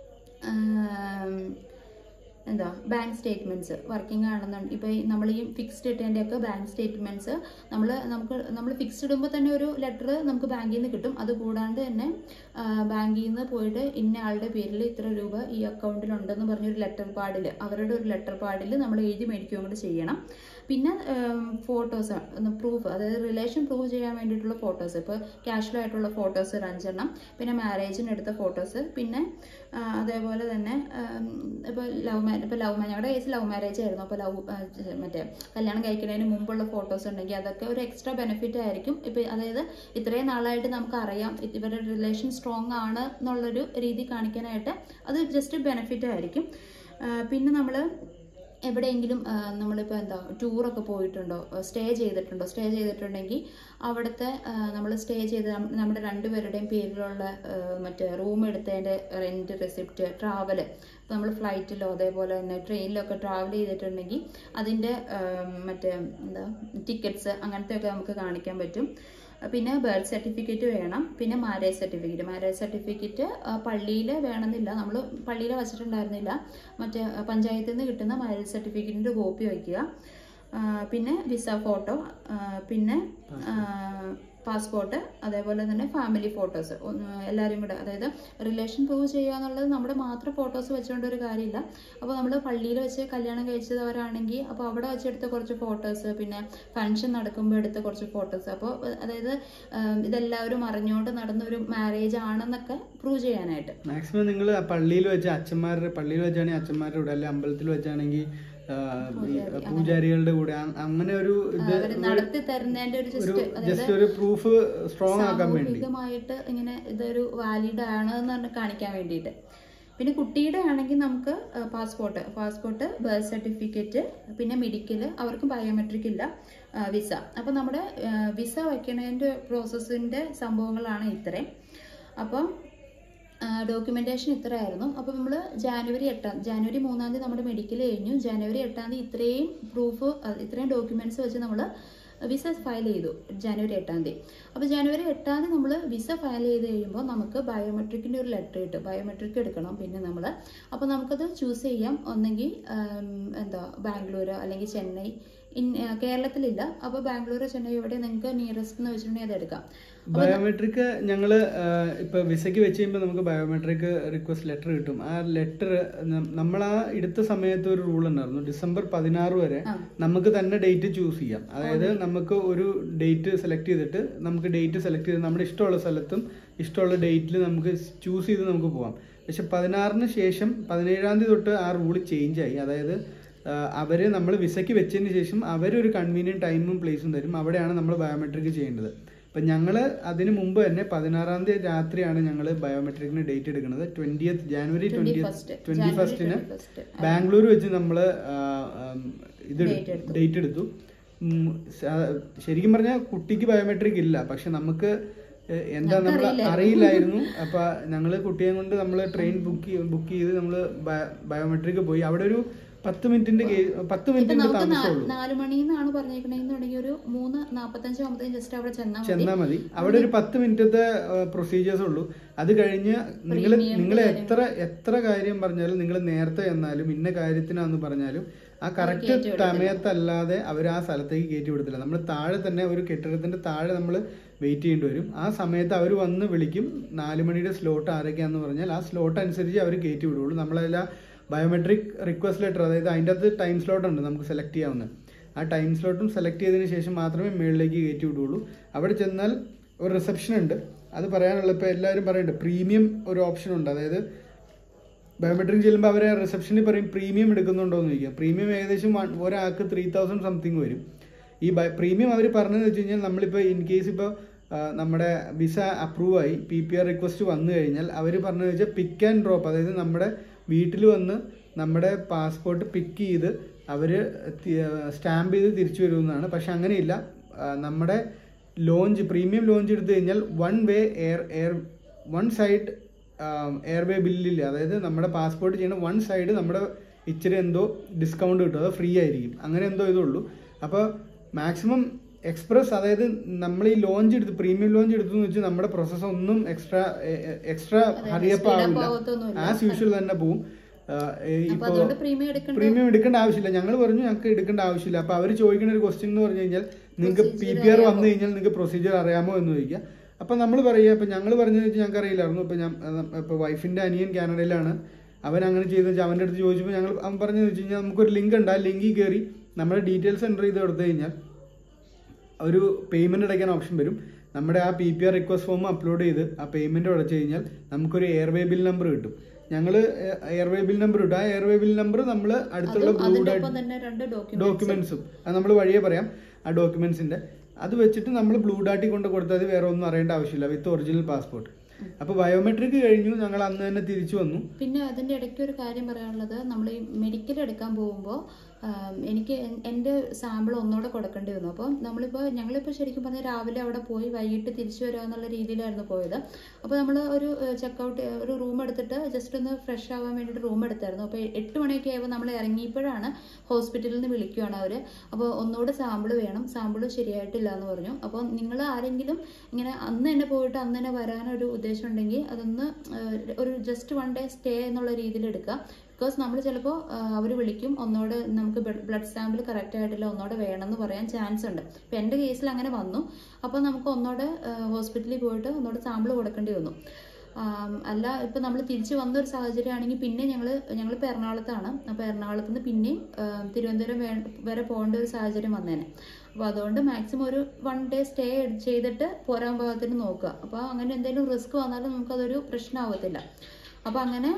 ബാങ്ക് സ്റ്റേറ്റ്മെൻറ്റ്സ്. വർക്കിംഗ് ആണെന്നുണ്ട് ഇപ്പോൾ നമ്മൾ ഈ ഫിക്സ്ഡ് ഇട്ടതിൻ്റെയൊക്കെ ബാങ്ക് സ്റ്റേറ്റ്മെൻറ്റ്സ് നമ്മൾ ഫിക്സ്ഡ് ഇടുമ്പോൾ തന്നെ ഒരു ലെറ്റർ നമുക്ക് ബാങ്കിൽ നിന്ന് കിട്ടും. അതുകൂടാണ്ട് തന്നെ ബാങ്കിൽ നിന്ന് പോയിട്ട് ഇന്ന ആളുടെ പേരിൽ ഇത്ര രൂപ ഈ അക്കൗണ്ടിലുണ്ടെന്ന് പറഞ്ഞൊരു ലെറ്റർ പാഡിൽ, അവരുടെ ഒരു ലെറ്റർ പാഡിൽ നമ്മൾ എഴുതി മേടിക്കുകയും കൂടെ ചെയ്യണം. പിന്നെ ഫോട്ടോസ് പ്രൂഫ്, അതായത് റിലേഷൻ പ്രൂവ് ചെയ്യാൻ വേണ്ടിയിട്ടുള്ള ഫോട്ടോസ്, ഇപ്പോൾ കാഷ്വൽ ആയിട്ടുള്ള ഫോട്ടോസ് 5 എണ്ണം, പിന്നെ മാരേജിന് എടുത്ത ഫോട്ടോസ്, പിന്നെ അതേപോലെ തന്നെ ഇപ്പോൾ ഞങ്ങളുടെ കേസ് ലവ് മാരേജ് ആയിരുന്നു. അപ്പോൾ മറ്റേ കല്യാണം കഴിക്കുന്നതിന് മുമ്പുള്ള ഫോട്ടോസ് ഉണ്ടെങ്കിൽ അതൊക്കെ ഒരു എക്സ്ട്രാ ബെനിഫിറ്റ് ആയിരിക്കും. ഇപ്പോൾ അതായത് ഇത്രയും നാളായിട്ട് നമുക്കറിയാം ഇവരുടെ റിലേഷൻ സ്ട്രോങ് ആണ് എന്നുള്ളൊരു രീതി കാണിക്കാനായിട്ട് അത് ജസ്റ്റ് ബെനിഫിറ്റ് ആയിരിക്കും. പിന്നെ നമ്മൾ എവിടെയെങ്കിലും നമ്മളിപ്പോൾ ടൂറൊക്കെ പോയിട്ടുണ്ടോ, സ്റ്റേ ചെയ്തിട്ടുണ്ടെങ്കിൽ അവിടുത്തെ നമ്മൾ സ്റ്റേ ചെയ്ത് നമ്മുടെ 2 പേരുടെയും പേരിലുള്ള മറ്റേ റൂം എടുത്തതിൻ്റെ റെൻറ്റ് റെസിപ്റ്റ്, ട്രാവൽ, നമ്മൾ ഫ്ലൈറ്റിലോ അതേപോലെ തന്നെ ട്രെയിനിലൊക്കെ ട്രാവൽ ചെയ്തിട്ടുണ്ടെങ്കിൽ അതിൻ്റെ മറ്റേ ടിക്കറ്റ്സ് അങ്ങനത്തെയൊക്കെ നമുക്ക് കാണിക്കാൻ പറ്റും. പിന്നെ ബർത്ത് സർട്ടിഫിക്കറ്റ് വേണം. പിന്നെ മാരേജ് സർട്ടിഫിക്കറ്റ് പള്ളിയിൽ വേണമെന്നില്ല, നമ്മൾ പള്ളിയിൽ വച്ചിട്ടുണ്ടായിരുന്നില്ല, മറ്റേ പഞ്ചായത്തിൽ നിന്ന് കിട്ടുന്ന മാരേജ് സർട്ടിഫിക്കറ്റിൻ്റെ കോപ്പി വയ്ക്കുക. പിന്നെ വിസ ഫോട്ടോ, പിന്നെ പാസ്പോർട്ട്, അതേപോലെ തന്നെ ഫാമിലി ഫോട്ടോസ് എല്ലാവരും കൂടെ, അതായത് റിലേഷൻ പ്രൂവ് ചെയ്യുക എന്നുള്ളത് നമ്മുടെ മാത്രം ഫോട്ടോസ് വെച്ചുകൊണ്ട് ഒരു കാര്യമില്ല. അപ്പോൾ നമ്മൾ പള്ളിയിൽ വെച്ച് കല്യാണം കഴിച്ചവരാണെങ്കിൽ അപ്പോൾ അവിടെ വെച്ചെടുത്ത കുറച്ച് ഫോട്ടോസ്, പിന്നെ ഫംഗ്ഷൻ നടക്കുമ്പോൾ എടുത്ത കുറച്ച് ഫോട്ടോസ്, അപ്പോൾ അതായത് ഇതെല്ലാവരും അറിഞ്ഞുകൊണ്ട് നടന്നൊരു മാരേജ് ആണെന്നൊക്കെ പ്രൂവ് ചെയ്യാനായിട്ട്. മാക്സിമം നിങ്ങൾ പള്ളിയിൽ വെച്ച് പള്ളിയിൽ വെച്ചാണെങ്കിൽ അച്ഛന്മാരുടെ കൂടെ, അല്ലെങ്കിൽ അമ്പലത്തിൽ വെച്ചാണെങ്കിൽ പൂജാരികളുടെ കൂടെ, അങ്ങനെ ഒരു നടത്തി തരുന്നതിന്റെ ഒരു പ്രൂഫ് സ്ട്രോങ് ആക്കാൻ വേണ്ടി ഇങ്ങനെ ഇതൊരു വാലിഡ് ആണ് എന്ന് കാണിക്കാൻ വേണ്ടിയിട്ട്. പിന്നെ കുട്ടിയുടെ ആണെങ്കിൽ നമുക്ക് പാസ്പോർട്ട്, ബർത്ത് സർട്ടിഫിക്കറ്റ്, പിന്നെ മെഡിക്കൽ, അവർക്ക് ബയോമെട്രിക് ഇല്ല, വിസ. അപ്പം നമ്മുടെ വിസ വയ്ക്കുന്നതിൻ്റെ പ്രോസസ്സിൻ്റെ സംഭവങ്ങളാണ് ഇത്രയും. അപ്പം ഡോക്യുമെന്റേഷൻ ഇത്രയായിരുന്നു. അപ്പോൾ നമ്മൾ ജനുവരി 3 നമ്മുടെ മെഡിക്കൽ കഴിഞ്ഞു. ജനുവരി 8 ഇത്രയും ഡോക്യുമെന്റ്സ് വെച്ച് നമ്മൾ വിസ ഫയൽ ചെയ്തു ജനുവരി 8. അപ്പോൾ ജനുവരി 8 നമ്മൾ വിസ ഫയൽ ചെയ്ത് കഴിയുമ്പോൾ നമുക്ക് ബയോമെട്രിക്കിൻ്റെ ഒരു ലെറ്റർ കിട്ടും. ബയോമെട്രിക് എടുക്കണം. പിന്നെ അപ്പോൾ നമുക്കത് ചൂസ് ചെയ്യാം. ഒന്നെങ്കിൽ ബാംഗ്ലൂർ അല്ലെങ്കിൽ ചെന്നൈ. കേരളത്തിലില്ല. അപ്പോൾ ബാംഗ്ലൂർ, ചെന്നൈ, എവിടെ നിങ്ങൾക്ക് നിയറസ്റ്റ് എന്ന് വെച്ചിട്ടുണ്ടെങ്കിൽ അതെടുക്കാം. ബയോമെട്രിക് ഞങ്ങൾ ഇപ്പോൾ വിസയ്ക്ക് വെച്ച് കഴിയുമ്പോൾ നമുക്ക് ബയോമെട്രിക് റിക്വസ്റ്റ് ലെറ്റർ കിട്ടും. ആ ലെറ്റർ നമ്മൾ ആ എടുത്ത സമയത്ത് ഒരു റൂൾ ഉണ്ടായിരുന്നു, ഡിസംബർ 16 വരെ നമുക്ക് തന്നെ ഡേറ്റ് ചൂസ് ചെയ്യാം. അതായത് നമുക്ക് ഒരു ഡേറ്റ് സെലക്ട് ചെയ്തിട്ട് നമ്മുടെ ഇഷ്ടമുള്ള സ്ഥലത്തും ഇഷ്ടമുള്ള ഡേറ്റിൽ നമുക്ക് ചൂസ് ചെയ്ത് നമുക്ക് പോകാം. പക്ഷെ 16-ന് ശേഷം 17-ാം തീയതി തൊട്ട് ആ റൂൾ ചേഞ്ച് ആയി. അതായത് നമ്മൾ വിസയ്ക്ക് വെച്ചതിന് ശേഷം അവരൊരു കൺവീനിയൻറ്റ് ടൈമും പ്ലേസും തരും. അവിടെയാണ് നമ്മൾ ബയോമെട്രിക് ചെയ്യേണ്ടത്. അപ്പം ഞങ്ങൾ അതിന് മുമ്പ് തന്നെ 16-ാം തീയതി രാത്രിയാണ് ഞങ്ങൾ ബയോമെട്രിക്കിന് ഡേറ്റ് എടുക്കുന്നത്. ജനുവരി 21 ബാംഗ്ലൂർ വെച്ച് നമ്മൾ ഡേറ്റ് എടുത്തു. ശരിക്കും പറഞ്ഞാൽ കുട്ടിക്ക് ബയോമെട്രിക് ഇല്ല, പക്ഷെ നമുക്ക് എന്താ നമ്മൾ അറിയില്ലായിരുന്നു. അപ്പൊ ഞങ്ങള് കുട്ടിയെ കൊണ്ട് നമ്മൾ ട്രെയിൻ ബുക്ക് ചെയ്ത് നമ്മൾ ബയോമെട്രിക് പോയി. അവിടെ ഒരു 10 മിനിറ്റിന്റെ താമസമുള്ളൂ. 4 മണിന്നാണ് പറഞ്ഞേക്കണെങ്കിൽ ഒരു 3:45 ആകുമ്പോഴത്തേക്കും ജസ്റ്റ് അവിടെ ചെന്നാ മതി. അവിടെ ഒരു 10 മിനിറ്റത്തെ പ്രൊസീജിയേഴ്സ് ഉള്ളൂ. അത് കഴിഞ്ഞ് നിങ്ങൾ എത്ര കാര്യം പറഞ്ഞാലും, നിങ്ങൾ നേരത്തെ ചെന്നാലും ഇന്ന കാര്യത്തിനാന്ന് പറഞ്ഞാലും ആ കറക്റ്റ് സമയത്തല്ലാതെ അവർ ആ സ്ഥലത്തേക്ക് കയറ്റി വിടത്തില്ല. നമ്മൾ താഴെ തന്നെ ഒരു കെട്ടിടത്തിന്റെ താഴെ നമ്മൾ വെയിറ്റ് ചെയ്യേണ്ടി വരും. ആ സമയത്ത് അവർ വന്ന് വിളിക്കും. 4 മണിയുടെ സ്ലോട്ട് ആരൊക്കെയാന്ന് പറഞ്ഞാൽ ആ സ്ലോട്ട് അനുസരിച്ച് അവർ കയറ്റി വിടുള്ളൂ. നമ്മളെല്ലാം ബയോമെട്രിക് റിക്വസ്റ്റ് ലെറ്റർ, അതായത് അതിൻ്റെ അകത്ത് ടൈം സ്ലോട്ട് ഉണ്ട് നമുക്ക് സെലക്ട് ചെയ്യാവുന്നത്. ആ ടൈം സ്ലോട്ടും സെലക്ട് ചെയ്തതിന് ശേഷം മാത്രമേ മുകളിലേക്ക് കയറ്റി വിടുള്ളൂ. അവിടെ ചെന്നാൽ ഒരു റിസപ്ഷൻ ഉണ്ട്. അത് പറയാനുള്ള ഇപ്പോൾ എല്ലാവരും പറയുന്നുണ്ട് പ്രീമിയം ഒരു ഓപ്ഷൻ ഉണ്ട്. അതായത് ബയോമെട്രിക് ചെല്ലുമ്പോൾ അവരെ റിസപ്ഷനിൽ പറയും പ്രീമിയം എടുക്കുന്നുണ്ടോ എന്ന് ചോദിക്കുക. പ്രീമിയം ഏകദേശം ഒരാൾക്ക് 3000 സംതിങ് വരും. ഈ പ്രീമിയം അവർ പറഞ്ഞതെന്ന് വെച്ച് കഴിഞ്ഞാൽ നമ്മളിപ്പോൾ ഇൻ കേസ് ഇപ്പോൾ നമ്മുടെ വിസ അപ്രൂവ് ആയി PPR റിക്വസ്റ്റ് വന്നു കഴിഞ്ഞാൽ അവർ പറഞ്ഞതെന്ന് വെച്ചാൽ പിക്ക് ആൻഡ് ഡ്രോപ്പ്, അതായത് നമ്മുടെ വീട്ടിൽ വന്ന് നമ്മുടെ പാസ്പോർട്ട് പിക്ക് ചെയ്ത് അവർ സ്റ്റാമ്പ് ചെയ്ത് തിരിച്ചു വരുമെന്നാണ്. പക്ഷെ അങ്ങനെയില്ല. നമ്മുടെ പ്രീമിയം ലോഞ്ച് എടുത്തു കഴിഞ്ഞാൽ വൺ സൈഡ് എയർവേ ബില്ലില്ല. അതായത് നമ്മുടെ പാസ്പോർട്ട് ചെയ്യുന്ന വൺ സൈഡ് നമ്മുടെ ഇച്ചിരി എന്തോ ഡിസ്കൗണ്ട് കിട്ടും, അത് ഫ്രീ ആയിരിക്കും. അങ്ങനെ എന്തോ ഇതുള്ളൂ. അപ്പോൾ മാക്സിമം എക്സ്പ്രസ്, അതായത് നമ്മൾ ഈ പ്രീമിയം ലോഞ്ച് എടുത്തു വെച്ച് നമ്മുടെ പ്രോസസ്സ് ഒന്നും എക്സ്ട്രാ ഹറിയപ്പ് ആവില്ല. ആസ് യൂഷ്വൽ തന്നെ പോവും. ഇപ്പോൾ പ്രീമിയം എടുക്കേണ്ട ആവശ്യമില്ല. ഞങ്ങൾ പറഞ്ഞു ഞങ്ങൾക്ക് എടുക്കേണ്ട ആവശ്യമില്ല. അപ്പോൾ അവർ ചോദിക്കുന്ന ഒരു ക്വസ്റ്റ്യൻ എന്ന് പറഞ്ഞു കഴിഞ്ഞാൽ നിങ്ങൾക്ക് PPR വന്നു കഴിഞ്ഞാൽ നിങ്ങൾക്ക് പ്രൊസീജിയർ അറിയാമോ എന്ന് ചോദിക്കുക. അപ്പം നമ്മൾ പറയുക, ഇപ്പം ഞങ്ങൾ പറഞ്ഞതെന്ന് വെച്ചാൽ ഞങ്ങൾക്ക് അറിയില്ലായിരുന്നു. ഇപ്പോൾ വൈഫിൻ്റെ അനിയൻ കാനഡയിലാണ്. അവൻ അങ്ങനെ ചെയ്തെന്ന് വെച്ചാൽ അവൻ്റെ അടുത്ത് ചോദിച്ചപ്പോൾ അവൻ പറഞ്ഞതെന്ന് വെച്ച് കഴിഞ്ഞാൽ നമുക്കൊരു ലിങ്ക് ഉണ്ട്. ആ ലിങ്കിൽ കയറി നമ്മുടെ ഡീറ്റെയിൽസ് എൻ്റർ ചെയ്ത് കൊടുത്തു കഴിഞ്ഞാൽ ഒരു പേയ്മെൻറ്റ് അടയ്ക്കാൻ ഓപ്ഷൻ വരും. നമ്മുടെ ആ PPR റിക്വസ്റ്റ് ഫോം അപ്ലോഡ് ചെയ്ത് ആ പേയ്മെൻറ്റ് അടച്ചു കഴിഞ്ഞാൽ നമുക്കൊരു എയർവേ ബിൽ നമ്പർ കിട്ടും. ഞങ്ങൾ എയർവേ ബിൽ നമ്പർ ഇട്ടു. ആ എയർവേ ബിൽ നമ്പർ നമ്മൾ അടുത്തുള്ള ഡോക്യുമെന്റ്സും അത് നമ്മൾ വഴിയെ പറയാം. ആ ഡോക്യുമെന്റ്സിന്റെ അത് വെച്ചിട്ട് നമ്മൾ ബ്ലൂ ഡാർട്ടിൽ കൊണ്ട് കൊടുത്താൽ വേറെ ഒന്നും അറിയേണ്ട ആവശ്യമില്ല, വിത്ത് ഒറിജിനൽ പാസ്പോർട്ട്. അപ്പോൾ ബയോമെട്രിക് കഴിഞ്ഞു. ഞങ്ങൾ അന്ന് തന്നെ തിരിച്ചു വന്നു. പിന്നെ അതിന്റെ ഇടയ്ക്ക് ഒരു കാര്യം പറയാനുള്ളത്, നമ്മൾ ഈ മെഡിക്കൽ എടുക്കാൻ പോകുമ്പോൾ എനിക്ക് എൻ്റെ സാമ്പിൾ ഒന്നുകൂടെ കൊടുക്കേണ്ടി വന്നു. അപ്പോൾ ഞങ്ങളിപ്പോൾ ശരിക്കും പറഞ്ഞാൽ രാവിലെ അവിടെ പോയി വൈകിട്ട് തിരിച്ചു വരിക എന്നുള്ള രീതിയിലായിരുന്നു പോയത്. അപ്പോൾ നമ്മൾ ഒരു ഒരു റൂം എടുത്തിട്ട് ജസ്റ്റ് ഒന്ന് ഫ്രഷ് ആവാൻ വേണ്ടിയിട്ട് റൂം എടുത്തായിരുന്നു. അപ്പോൾ 8 മണിയൊക്കെ ആയപ്പോൾ നമ്മൾ ഇറങ്ങിയപ്പോഴാണ് ഹോസ്പിറ്റലിൽ നിന്ന് വിളിക്കുകയാണ് അവർ. അപ്പോൾ ഒന്നുകൂടെ സാമ്പിൾ വേണം, സാമ്പിൾ ശരിയായിട്ടില്ല എന്ന് പറഞ്ഞു. അപ്പോൾ നിങ്ങൾ ആരെങ്കിലും ഇങ്ങനെ അന്ന് തന്നെ പോയിട്ട് അന്ന് തന്നെ വരാനൊരു ഉദ്ദേശം ഉണ്ടെങ്കിൽ അതൊന്ന് ഒരു ജസ്റ്റ് 1 ഡേ സ്റ്റേ എന്നുള്ള രീതിയിൽ എടുക്കുക. ബിക്കോസ് നമ്മൾ ചിലപ്പോൾ അവർ വിളിക്കും, ഒന്നോട് നമുക്ക് ബ്ലഡ് സാമ്പിൾ കറക്റ്റ് ആയിട്ടില്ല, ഒന്നോട് വേണമെന്ന് പറയാൻ ചാൻസ് ഉണ്ട്. ഇപ്പം എൻ്റെ കേസിൽ അങ്ങനെ വന്നു. അപ്പോൾ നമുക്ക് ഒന്നോട് ഹോസ്പിറ്റലിൽ പോയിട്ട് ഒന്നോട് സാമ്പിൾ കൊടുക്കേണ്ടി വന്നു. അല്ല ഇപ്പം നമ്മൾ തിരിച്ച് വന്നൊരു സാഹചര്യമാണെങ്കിൽ പിന്നെ ഞങ്ങളിപ്പോൾ എറണാകുളത്താണ്. അപ്പോൾ എറണാകുളത്ത് നിന്ന് പിന്നെയും തിരുവനന്തപുരം വരെ പോകേണ്ട ഒരു സാഹചര്യം വന്നേനെ. അപ്പോൾ അതുകൊണ്ട് മാക്സിമം ഒരു 1 day സ്റ്റേ ചെയ്തിട്ട് പോരാൻ പാകത്തിന് നോക്കുക. അപ്പോൾ അങ്ങനെ എന്തെങ്കിലും റിസ്ക് വന്നാലും നമുക്കതൊരു പ്രശ്നമാകത്തില്ല. അപ്പോൾ അങ്ങനെ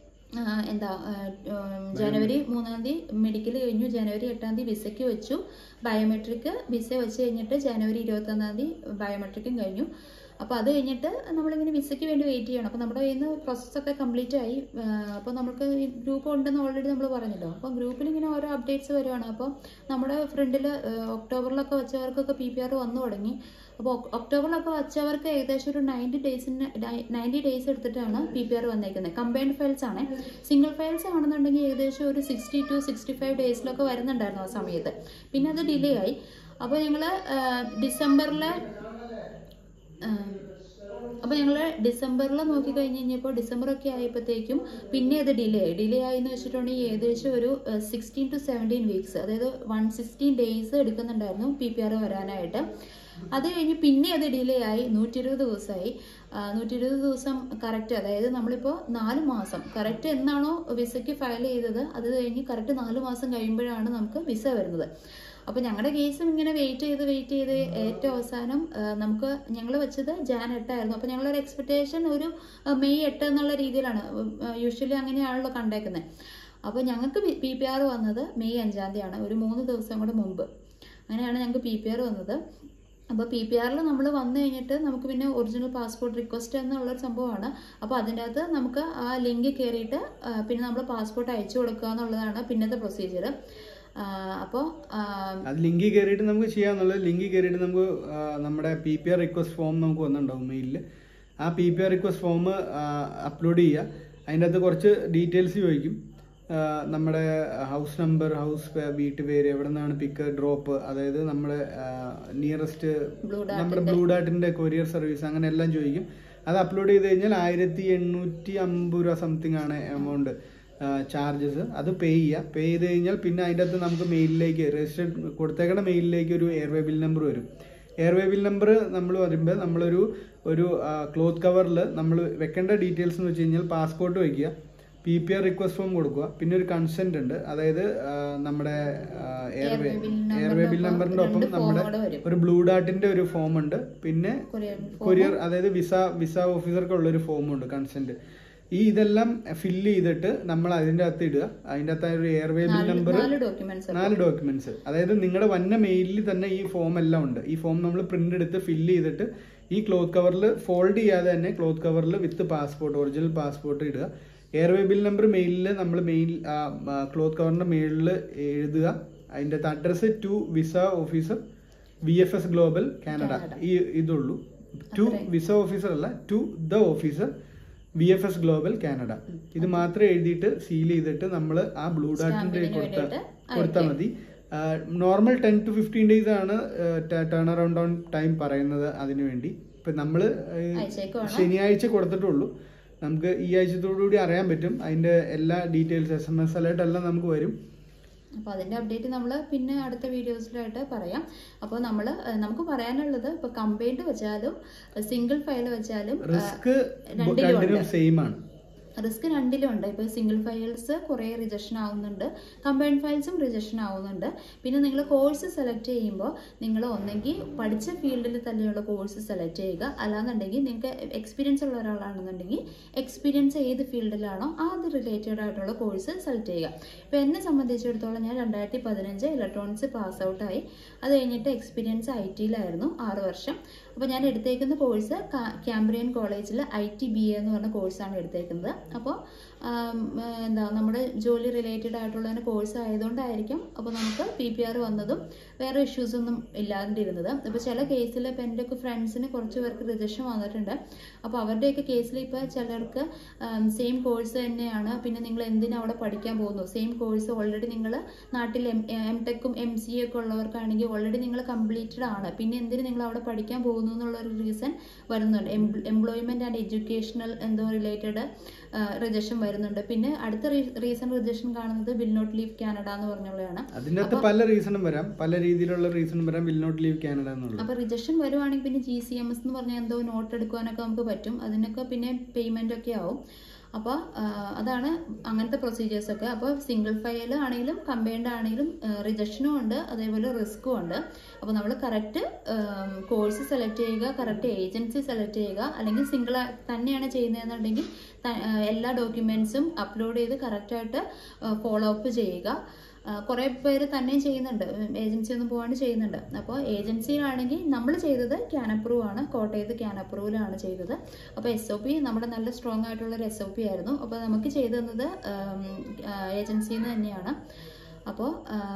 ജനുവരി 3-ാം തീയതി മെഡിക്കൽ കഴിഞ്ഞു, ജനുവരി 8-ാം തീയതി വിസയ്ക്ക് വെച്ചു. ബയോമെട്രിക് വിസ വെച്ച് കഴിഞ്ഞിട്ട് ജനുവരി 21-ാം തീയതി ബയോമെട്രിക്കും കഴിഞ്ഞു. അപ്പോൾ അത് കഴിഞ്ഞിട്ട് നമ്മളിങ്ങനെ വിസയ്ക്ക് വേണ്ടി വെയിറ്റ് ചെയ്യണം. അപ്പോൾ നമ്മുടെ കയ്യിൽ നിന്ന് പ്രോസസ്സൊക്കെ കംപ്ലീറ്റ് ആയി. അപ്പോൾ നമുക്ക് ഈ ഗ്രൂപ്പ് ഉണ്ടെന്ന് ഓൾറെഡി നമ്മൾ പറഞ്ഞല്ലോ. അപ്പോൾ ഗ്രൂപ്പിൽ ഇങ്ങനെ ഓരോ അപ്ഡേറ്റ്സ് വരുവാണ്. അപ്പോൾ നമ്മുടെ ഫ്രണ്ടിൽ ഒക്ടോബറിലൊക്കെ വെച്ചവർക്കൊക്കെ PPR വന്നു തുടങ്ങി. അപ്പോൾ ഒക്ടോബറിലൊക്കെ വെച്ചവർക്ക് ഏകദേശം ഒരു 90 days എടുത്തിട്ടാണ് PPR വന്നേക്കുന്നത്. കമ്പൈൻഡ് ഫയൽസ് ആണ്. സിംഗിൾ ഫയൽസ് ആണെന്നുണ്ടെങ്കിൽ ഏകദേശം ഒരു 60 to 65 days വരുന്നുണ്ടായിരുന്നു ആ സമയത്ത്. പിന്നെ അത് ഡിലേ ആയി. അപ്പോൾ ഞങ്ങൾ ഡിസംബറിൽ നോക്കിക്കഴിഞ്ഞ് കഴിഞ്ഞപ്പോൾ ഡിസംബറൊക്കെ ആയപ്പോഴത്തേക്കും പിന്നെ അത് ഡിലേ ആയി എന്ന് വെച്ചിട്ടുണ്ടെങ്കിൽ ഏകദേശം ഒരു 16 to 17 weeks, അതായത് 116 days എടുക്കുന്നുണ്ടായിരുന്നു PPR വരാനായിട്ട്. അത് കഴിഞ്ഞ് പിന്നെ അത് ഡിലേ ആയി 120 ദിവസമായി. 120 ദിവസം കറക്റ്റ്, അതായത് നമ്മളിപ്പോൾ 4 മാസം കറക്റ്റ് എന്നാണോ വിസയ്ക്ക് ഫയൽ ചെയ്തത് അത് കഴിഞ്ഞ് കറക്റ്റ് 4 മാസം കഴിയുമ്പോഴാണ് നമുക്ക് വിസ വരുന്നത്. അപ്പോൾ ഞങ്ങളുടെ കേസും ഇങ്ങനെ വെയിറ്റ് ചെയ്ത് ഏറ്റവും അവസാനം ഞങ്ങൾ വെച്ചത് Jan 8 ആയിരുന്നു. അപ്പോൾ ഞങ്ങളൊരു എക്സ്പെക്ടേഷൻ ഒരു May 8 എന്നുള്ള രീതിയിലാണ്. യൂഷ്വലി അങ്ങനെയാണല്ലോ കണ്ടേക്കുന്നത്. അപ്പോൾ ഞങ്ങൾക്ക് PPR വന്നത് May 5-ാം തീയതിയാണ്, ഒരു 3 ദിവസം കൂടെ മുമ്പ്. അങ്ങനെയാണ് ഞങ്ങൾക്ക് PPR വന്നത്. അപ്പോൾ PPRൽ നമ്മൾ വന്നു കഴിഞ്ഞിട്ട് നമുക്ക് പിന്നെ ഒറിജിനൽ പാസ്പോർട്ട് റിക്വസ്റ്റ് എന്നുള്ളൊരു സംഭവമാണ്. അപ്പോൾ അതിൻ്റെ അകത്ത് നമുക്ക് ആ ലിങ്ക് കയറിയിട്ട് പിന്നെ നമ്മൾ പാസ്പോർട്ട് അയച്ചു കൊടുക്കുക എന്നുള്ളതാണ് പിന്നത്തെ പ്രൊസീജിയർ. അപ്പോൾ ലിങ്കിൽ കയറിയിട്ട് നമുക്ക് ചെയ്യാന്നുള്ളത്. ലിങ്കിൽ കയറിയിട്ട് നമുക്ക് നമ്മുടെ PPR റിക്വസ്റ്റ് ഫോം നമുക്ക് വന്നിട്ടുണ്ടാവും മെയിലിൽ. ആ PPR റിക്വസ്റ്റ് ഫോം അപ്ലോഡ് ചെയ്യുക. അതിൻ്റെ അകത്ത് കുറച്ച് ഡീറ്റെയിൽസ് ചോദിക്കും. നമ്മുടെ ഹൗസ് നമ്പർ, വീട്ടു പേര്, എവിടെ നിന്നാണ് പിക്ക് ഡ്രോപ്പ്, അതായത് നമ്മുടെ നിയറസ്റ്റ് നമ്മുടെ ബ്ലൂ ഡാർട്ടിൻ്റെ കൊറിയർ സർവീസ്, അങ്ങനെ എല്ലാം ചോദിക്കും. അത് അപ്ലോഡ് ചെയ്ത് കഴിഞ്ഞാൽ 1850 രൂപ സംതിങ് ആണ് എമൗണ്ട് ചാർജസ്. അത് പേ ചെയ്ത് കഴിഞ്ഞാൽ പിന്നെ അതിൻ്റെ അകത്ത് നമുക്ക് മെയിലിലേക്ക് രജിസ്റ്റർ കൊടുത്തേക്കുന്ന മെയിലിലേക്ക് ഒരു എയർവേ ബിൽ നമ്പർ വരും. എയർവേ ബിൽ നമ്പർ നമ്മൾ വരുമ്പോൾ നമ്മളൊരു ക്ലോത്ത് കവറിൽ നമ്മൾ വെക്കേണ്ട ഡീറ്റെയിൽസ് എന്ന് വെച്ച് കഴിഞ്ഞാൽ പാസ്പോർട്ട് വയ്ക്കുക, PPR റിക്വസ്റ്റ് ഫോം കൊടുക്കുക, പിന്നെ ഒരു കൺസെന്റ് ഉണ്ട്, അതായത് നമ്മുടെ എയർവേ ബിൽ നമ്പറിന്റെ ഒപ്പം നമ്മുടെ ഒരു ബ്ലൂ ഡാർട്ടിന്റെ ഒരു ഫോം ഉണ്ട്, പിന്നെ കൊറിയർ അതായത് വിസ ഓഫീസർക്കുള്ള ഒരു ഫോമുണ്ട് കൺസെന്റ്. ഇതെല്ലാം ഫില്ല് ചെയ്തിട്ട് നമ്മൾ അതിൻ്റെ അകത്ത് ഇടുക. അതിൻ്റെ അകത്ത് ഒരു എയർവേ ബിൽ നമ്പർ, 4 ഡോക്യുമെന്റ്സ്, അതായത് നിങ്ങളുടെ വന്ന മെയിലിൽ തന്നെ ഈ ഫോം എല്ലാം ഉണ്ട്. ഈ ഫോം നമ്മൾ പ്രിന്റ് എടുത്ത് ഫില്ല് ചെയ്തിട്ട് ഈ ക്ലോത്ത് കവറിൽ ഫോൾഡ് ചെയ്യാതെ തന്നെ ക്ലോത്ത് കവറിൽ വിത്ത് പാസ്പോർട്ട്, ഒറിജിനൽ പാസ്പോർട്ട് ഇടുക. എയർവേ ബിൽ നമ്പർ മെയിലിൽ നമ്മൾ ക്ലോത്ത് കവറിന്റെ മെയിലിൽ എഴുതുക. അതിൻ്റെ അകത്ത് address to visa officer VFS global Canada, ഇതുള്ളൂ. ടു വിസ ഓഫീസർ അല്ല, to the officer VFS global Canada. ഇത് മാത്രം എഴുതിയിട്ട് സീൽ ചെയ്തിട്ട് നമ്മൾ ആ ബ്ലൂ ഡാർട്ടിന്റെ കൊടുത്താൽ മതി. നോർമൽ 10 to 15 days ആണ് ടേൺ അറൗണ്ട് ഓൺ ടൈം പറയുന്നത് അതിനു വേണ്ടി. ഇപ്പം നമ്മൾ ശനിയാഴ്ച കൊടുത്തിട്ടുള്ളൂ. നമുക്ക് ഈ ആഴ്ചത്തോടുകൂടി അറിയാൻ പറ്റും. അതിൻ്റെ എല്ലാ ഡീറ്റെയിൽസ് SMS അലേർട്ട് എല്ലാം നമുക്ക് വരും. അപ്പോൾ അതിൻ്റെ അപ്ഡേറ്റ് നമ്മൾ പിന്നെ അടുത്ത വീഡിയോസിലായിട്ട് പറയാം. അപ്പോൾ നമുക്ക് പറയാനുള്ളത് ഇപ്പോൾ കമ്പൈൻഡ് വെച്ചാലും സിംഗിൾ ഫയൽ വെച്ചാലും റിസ്ക് രണ്ടിലും സെയിം ആണ്. റിസ്ക് രണ്ടിലും ഉണ്ട്. ഇപ്പോൾ സിംഗിൾ ഫയൽസ് കുറേ റിജക്ഷൻ ആവുന്നുണ്ട്, കമ്പൈൻഡ് ഫയൽസും റിജക്ഷൻ ആവുന്നുണ്ട്. പിന്നെ നിങ്ങൾ കോഴ്സ് സെലക്ട് ചെയ്യുമ്പോൾ നിങ്ങൾ ഒന്നെങ്കിൽ പഠിച്ച ഫീൽഡിൽ തന്നെയുള്ള കോഴ്സ് സെലക്ട് ചെയ്യുക, അല്ലാന്നുണ്ടെങ്കിൽ നിങ്ങൾക്ക് എക്സ്പീരിയൻസ് ഉള്ള ഒരാളാണെന്നുണ്ടെങ്കിൽ എക്സ്പീരിയൻസ് ഏത് ഫീൽഡിലാണോ അത് റിലേറ്റഡ് ആയിട്ടുള്ള കോഴ്സ് സെലക്ട് ചെയ്യുക. ഇപ്പോൾ എന്നെ സംബന്ധിച്ചിടത്തോളം ഞാൻ 2015 ഇലക്ട്രോണിക്സ് പാസ് ഔട്ടായി. അത് കഴിഞ്ഞിട്ട് എക്സ്പീരിയൻസ് IT-യിലായിരുന്നു 6 വർഷം. അപ്പോൾ ഞാൻ എടുത്തേക്കുന്ന കോഴ്സ് കാംബ്രിയൻ കോളേജിൽ ITBA എന്ന് പറഞ്ഞ കോഴ്സാണ് എടുത്തേക്കുന്നത്. അപ്പോൾ നമ്മുടെ ജോലി റിലേറ്റഡ് ആയിട്ടുള്ള കോഴ്സ് ആയതുകൊണ്ടായിരിക്കും അപ്പോൾ നമുക്ക് PPR വന്നതും വേറെ ഇഷ്യൂസ് ഒന്നും ഇല്ലാണ്ടിരുന്നത്. അപ്പോൾ ചില കേസിൽ ഇപ്പോൾ എൻ്റെയൊക്കെ ഫ്രണ്ട്സിന് കുറച്ച് പേർക്ക് റിജക്ഷൻ വന്നിട്ടുണ്ട്. അപ്പോൾ അവരുടെയൊക്കെ കേസിൽ ഇപ്പോൾ ചിലർക്ക് സെയിം കോഴ്സ് തന്നെയാണ്, പിന്നെ നിങ്ങൾ എന്തിനാ അവിടെ പഠിക്കാൻ പോകുന്നു, സെയിം കോഴ്സ് ഓൾറെഡി നിങ്ങൾ നാട്ടിൽ MTech MCA ഒക്കെ ഉള്ളവർക്കാണെങ്കിൽ ഓൾറെഡി നിങ്ങൾ കംപ്ലീറ്റഡ് ആണ്, പിന്നെ എന്തിന് നിങ്ങൾ അവിടെ പഠിക്കാൻ പോകുന്നു പോകുന്നു എന്നുള്ളൊരു റീസൺ വരുന്നുണ്ട്. എംപ്ലോയ്മെൻറ്റ് ആൻഡ് എഡ്യൂക്കേഷണൽ എന്തോ റിലേറ്റഡ് റിജക്ഷൻ വരുന്നുണ്ട്. പിന്നെ അടുത്ത റീസൺ റിജക്ഷൻ കാണുന്നത് വിൽ നോട്ട് ലീവ് കാനഡ എന്ന് പറഞ്ഞുള്ളതാണ്. അതിനകത്ത് പല റീസണും വരാം, പല രീതിയിലുള്ള റീസണും വരാം വിൽ നോട്ട് ലീവ് കാനഡ എന്നുള്ളത്. അപ്പോൾ റിജക്ഷൻ വരുവാണെങ്കിൽ പിന്നെ GCMS എന്ന് പറഞ്ഞാൽ എന്തോ നോട്ട് എടുക്കുവാനൊക്കെ നമുക്ക് പറ്റും. അതിനൊക്കെ പിന്നെ പേയ്മെൻ്റ് ഒക്കെ ആവും. അപ്പോൾ അതാണ് അങ്ങനത്തെ പ്രൊസീജിയേഴ്സൊക്കെ. അപ്പോൾ സിംഗിൾ ഫയൽ ആണെങ്കിലും കമ്പൈൻഡ് ആണെങ്കിലും റിജക്ഷനും ഉണ്ട്, അതേപോലെ റിസ്ക്കും ഉണ്ട്. അപ്പോൾ നമ്മൾ കറക്റ്റ് കോഴ്സ് സെലക്ട് ചെയ്യുക, കറക്റ്റ് ഏജൻസി സെലക്ട് ചെയ്യുക. അല്ലെങ്കിൽ സിംഗിൾ തന്നെയാണ് ചെയ്യുന്നതെന്നുണ്ടെങ്കിൽ എല്ലാ ഡോക്യുമെൻറ്റ്സും അപ്ലോഡ് ചെയ്ത് കറക്റ്റായിട്ട് ഫോളോ അപ്പ് ചെയ്യുക. കുറേ പേര് തന്നെയും ചെയ്യുന്നുണ്ട്, ഏജൻസി ഒന്നും പോകാണ്ട് ചെയ്യുന്നുണ്ട്. അപ്പോൾ ഏജൻസിയിലാണെങ്കിൽ നമ്മൾ ചെയ്തത് CANAPprove ആണ്, കോട്ടയത്ത് CANAPproveലാണ് ചെയ്തത്. അപ്പോൾ SOP നമ്മുടെ നല്ല സ്ട്രോങ് ആയിട്ടുള്ളൊരു SOP ആയിരുന്നു. അപ്പോൾ നമുക്ക് ചെയ്തു തന്നത് ഏജൻസിയിൽ നിന്ന് തന്നെയാണ്. അപ്പോൾ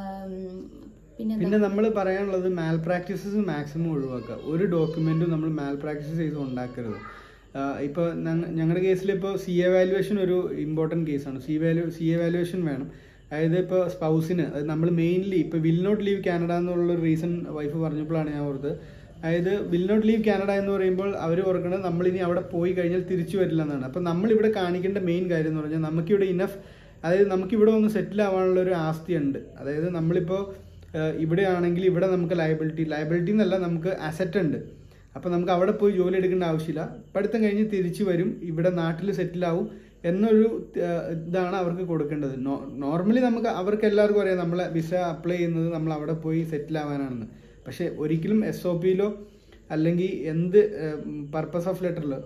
പിന്നെ നമ്മൾ പറയാനുള്ളത് മാൽ പ്രാക്ടീസസ് മാക്സിമം ഒഴിവാക്കുക. ഒരു ഡോക്യുമെൻറ്റും നമ്മൾ മാൽ പ്രാക്ടീസ് ചെയ്ത് ഉണ്ടാക്കരുത്. ഇപ്പോൾ ഞങ്ങളുടെ കേസിൽ ഇപ്പോൾ CA വാല്യുവേഷൻ ഒരു ഇമ്പോർട്ടൻറ്റ് കേസാണ്. CA വാല്യുവേഷൻ വേണം. അതായത് ഇപ്പോൾ സ്പൗസിന് നമ്മൾ മെയിൻലി ഇപ്പോൾ വിൽ നോട്ട് ലീവ് കാനഡ എന്നുള്ള റീസൺ വൈഫ് പറഞ്ഞപ്പോഴാണ് ഞാൻ ഓർത്തത്. അതായത് വിൽ നോട്ട് ലീവ് കാനഡ എന്ന് പറയുമ്പോൾ അവർ ഓർക്കുന്നത് നമ്മളിനി അവിടെ പോയി കഴിഞ്ഞാൽ തിരിച്ചു വരില്ല എന്നാണ്. അപ്പോൾ നമ്മളിവിടെ കാണിക്കേണ്ട മെയിൻ കാര്യം എന്ന് പറഞ്ഞാൽ നമുക്കിവിടെ അതായത് നമുക്കിവിടെ ഒന്ന് സെറ്റിൽ ആവാനുള്ള ഒരു ആസ്തിയുണ്ട്. അതായത് നമ്മളിപ്പോൾ ഇവിടെ ആണെങ്കിൽ ഇവിടെ നമുക്ക് ലയബിലിറ്റി എന്നല്ല, നമുക്ക് അസറ്റ് ഉണ്ട്. അപ്പോൾ നമുക്ക് അവിടെ പോയി ജോലി എടുക്കേണ്ട ആവശ്യമില്ല. പഠിത്തം കഴിഞ്ഞ് തിരിച്ചു വരും, ഇവിടെ നാട്ടിൽ സെറ്റിലാവും എന്നൊരു ഇതാണ് അവർക്ക് കൊടുക്കേണ്ടത്. നോർമലി അവർക്ക് എല്ലാവർക്കും അറിയാം നമ്മൾ വിസ അപ്ലൈ ചെയ്യുന്നത് നമ്മൾ അവിടെ പോയി സെറ്റിൽ ആവാനാണെന്ന്. പക്ഷേ ഒരിക്കലും SOPയിലോ അല്ലെങ്കിൽ എന്ത് പർപ്പസ് ഓഫ്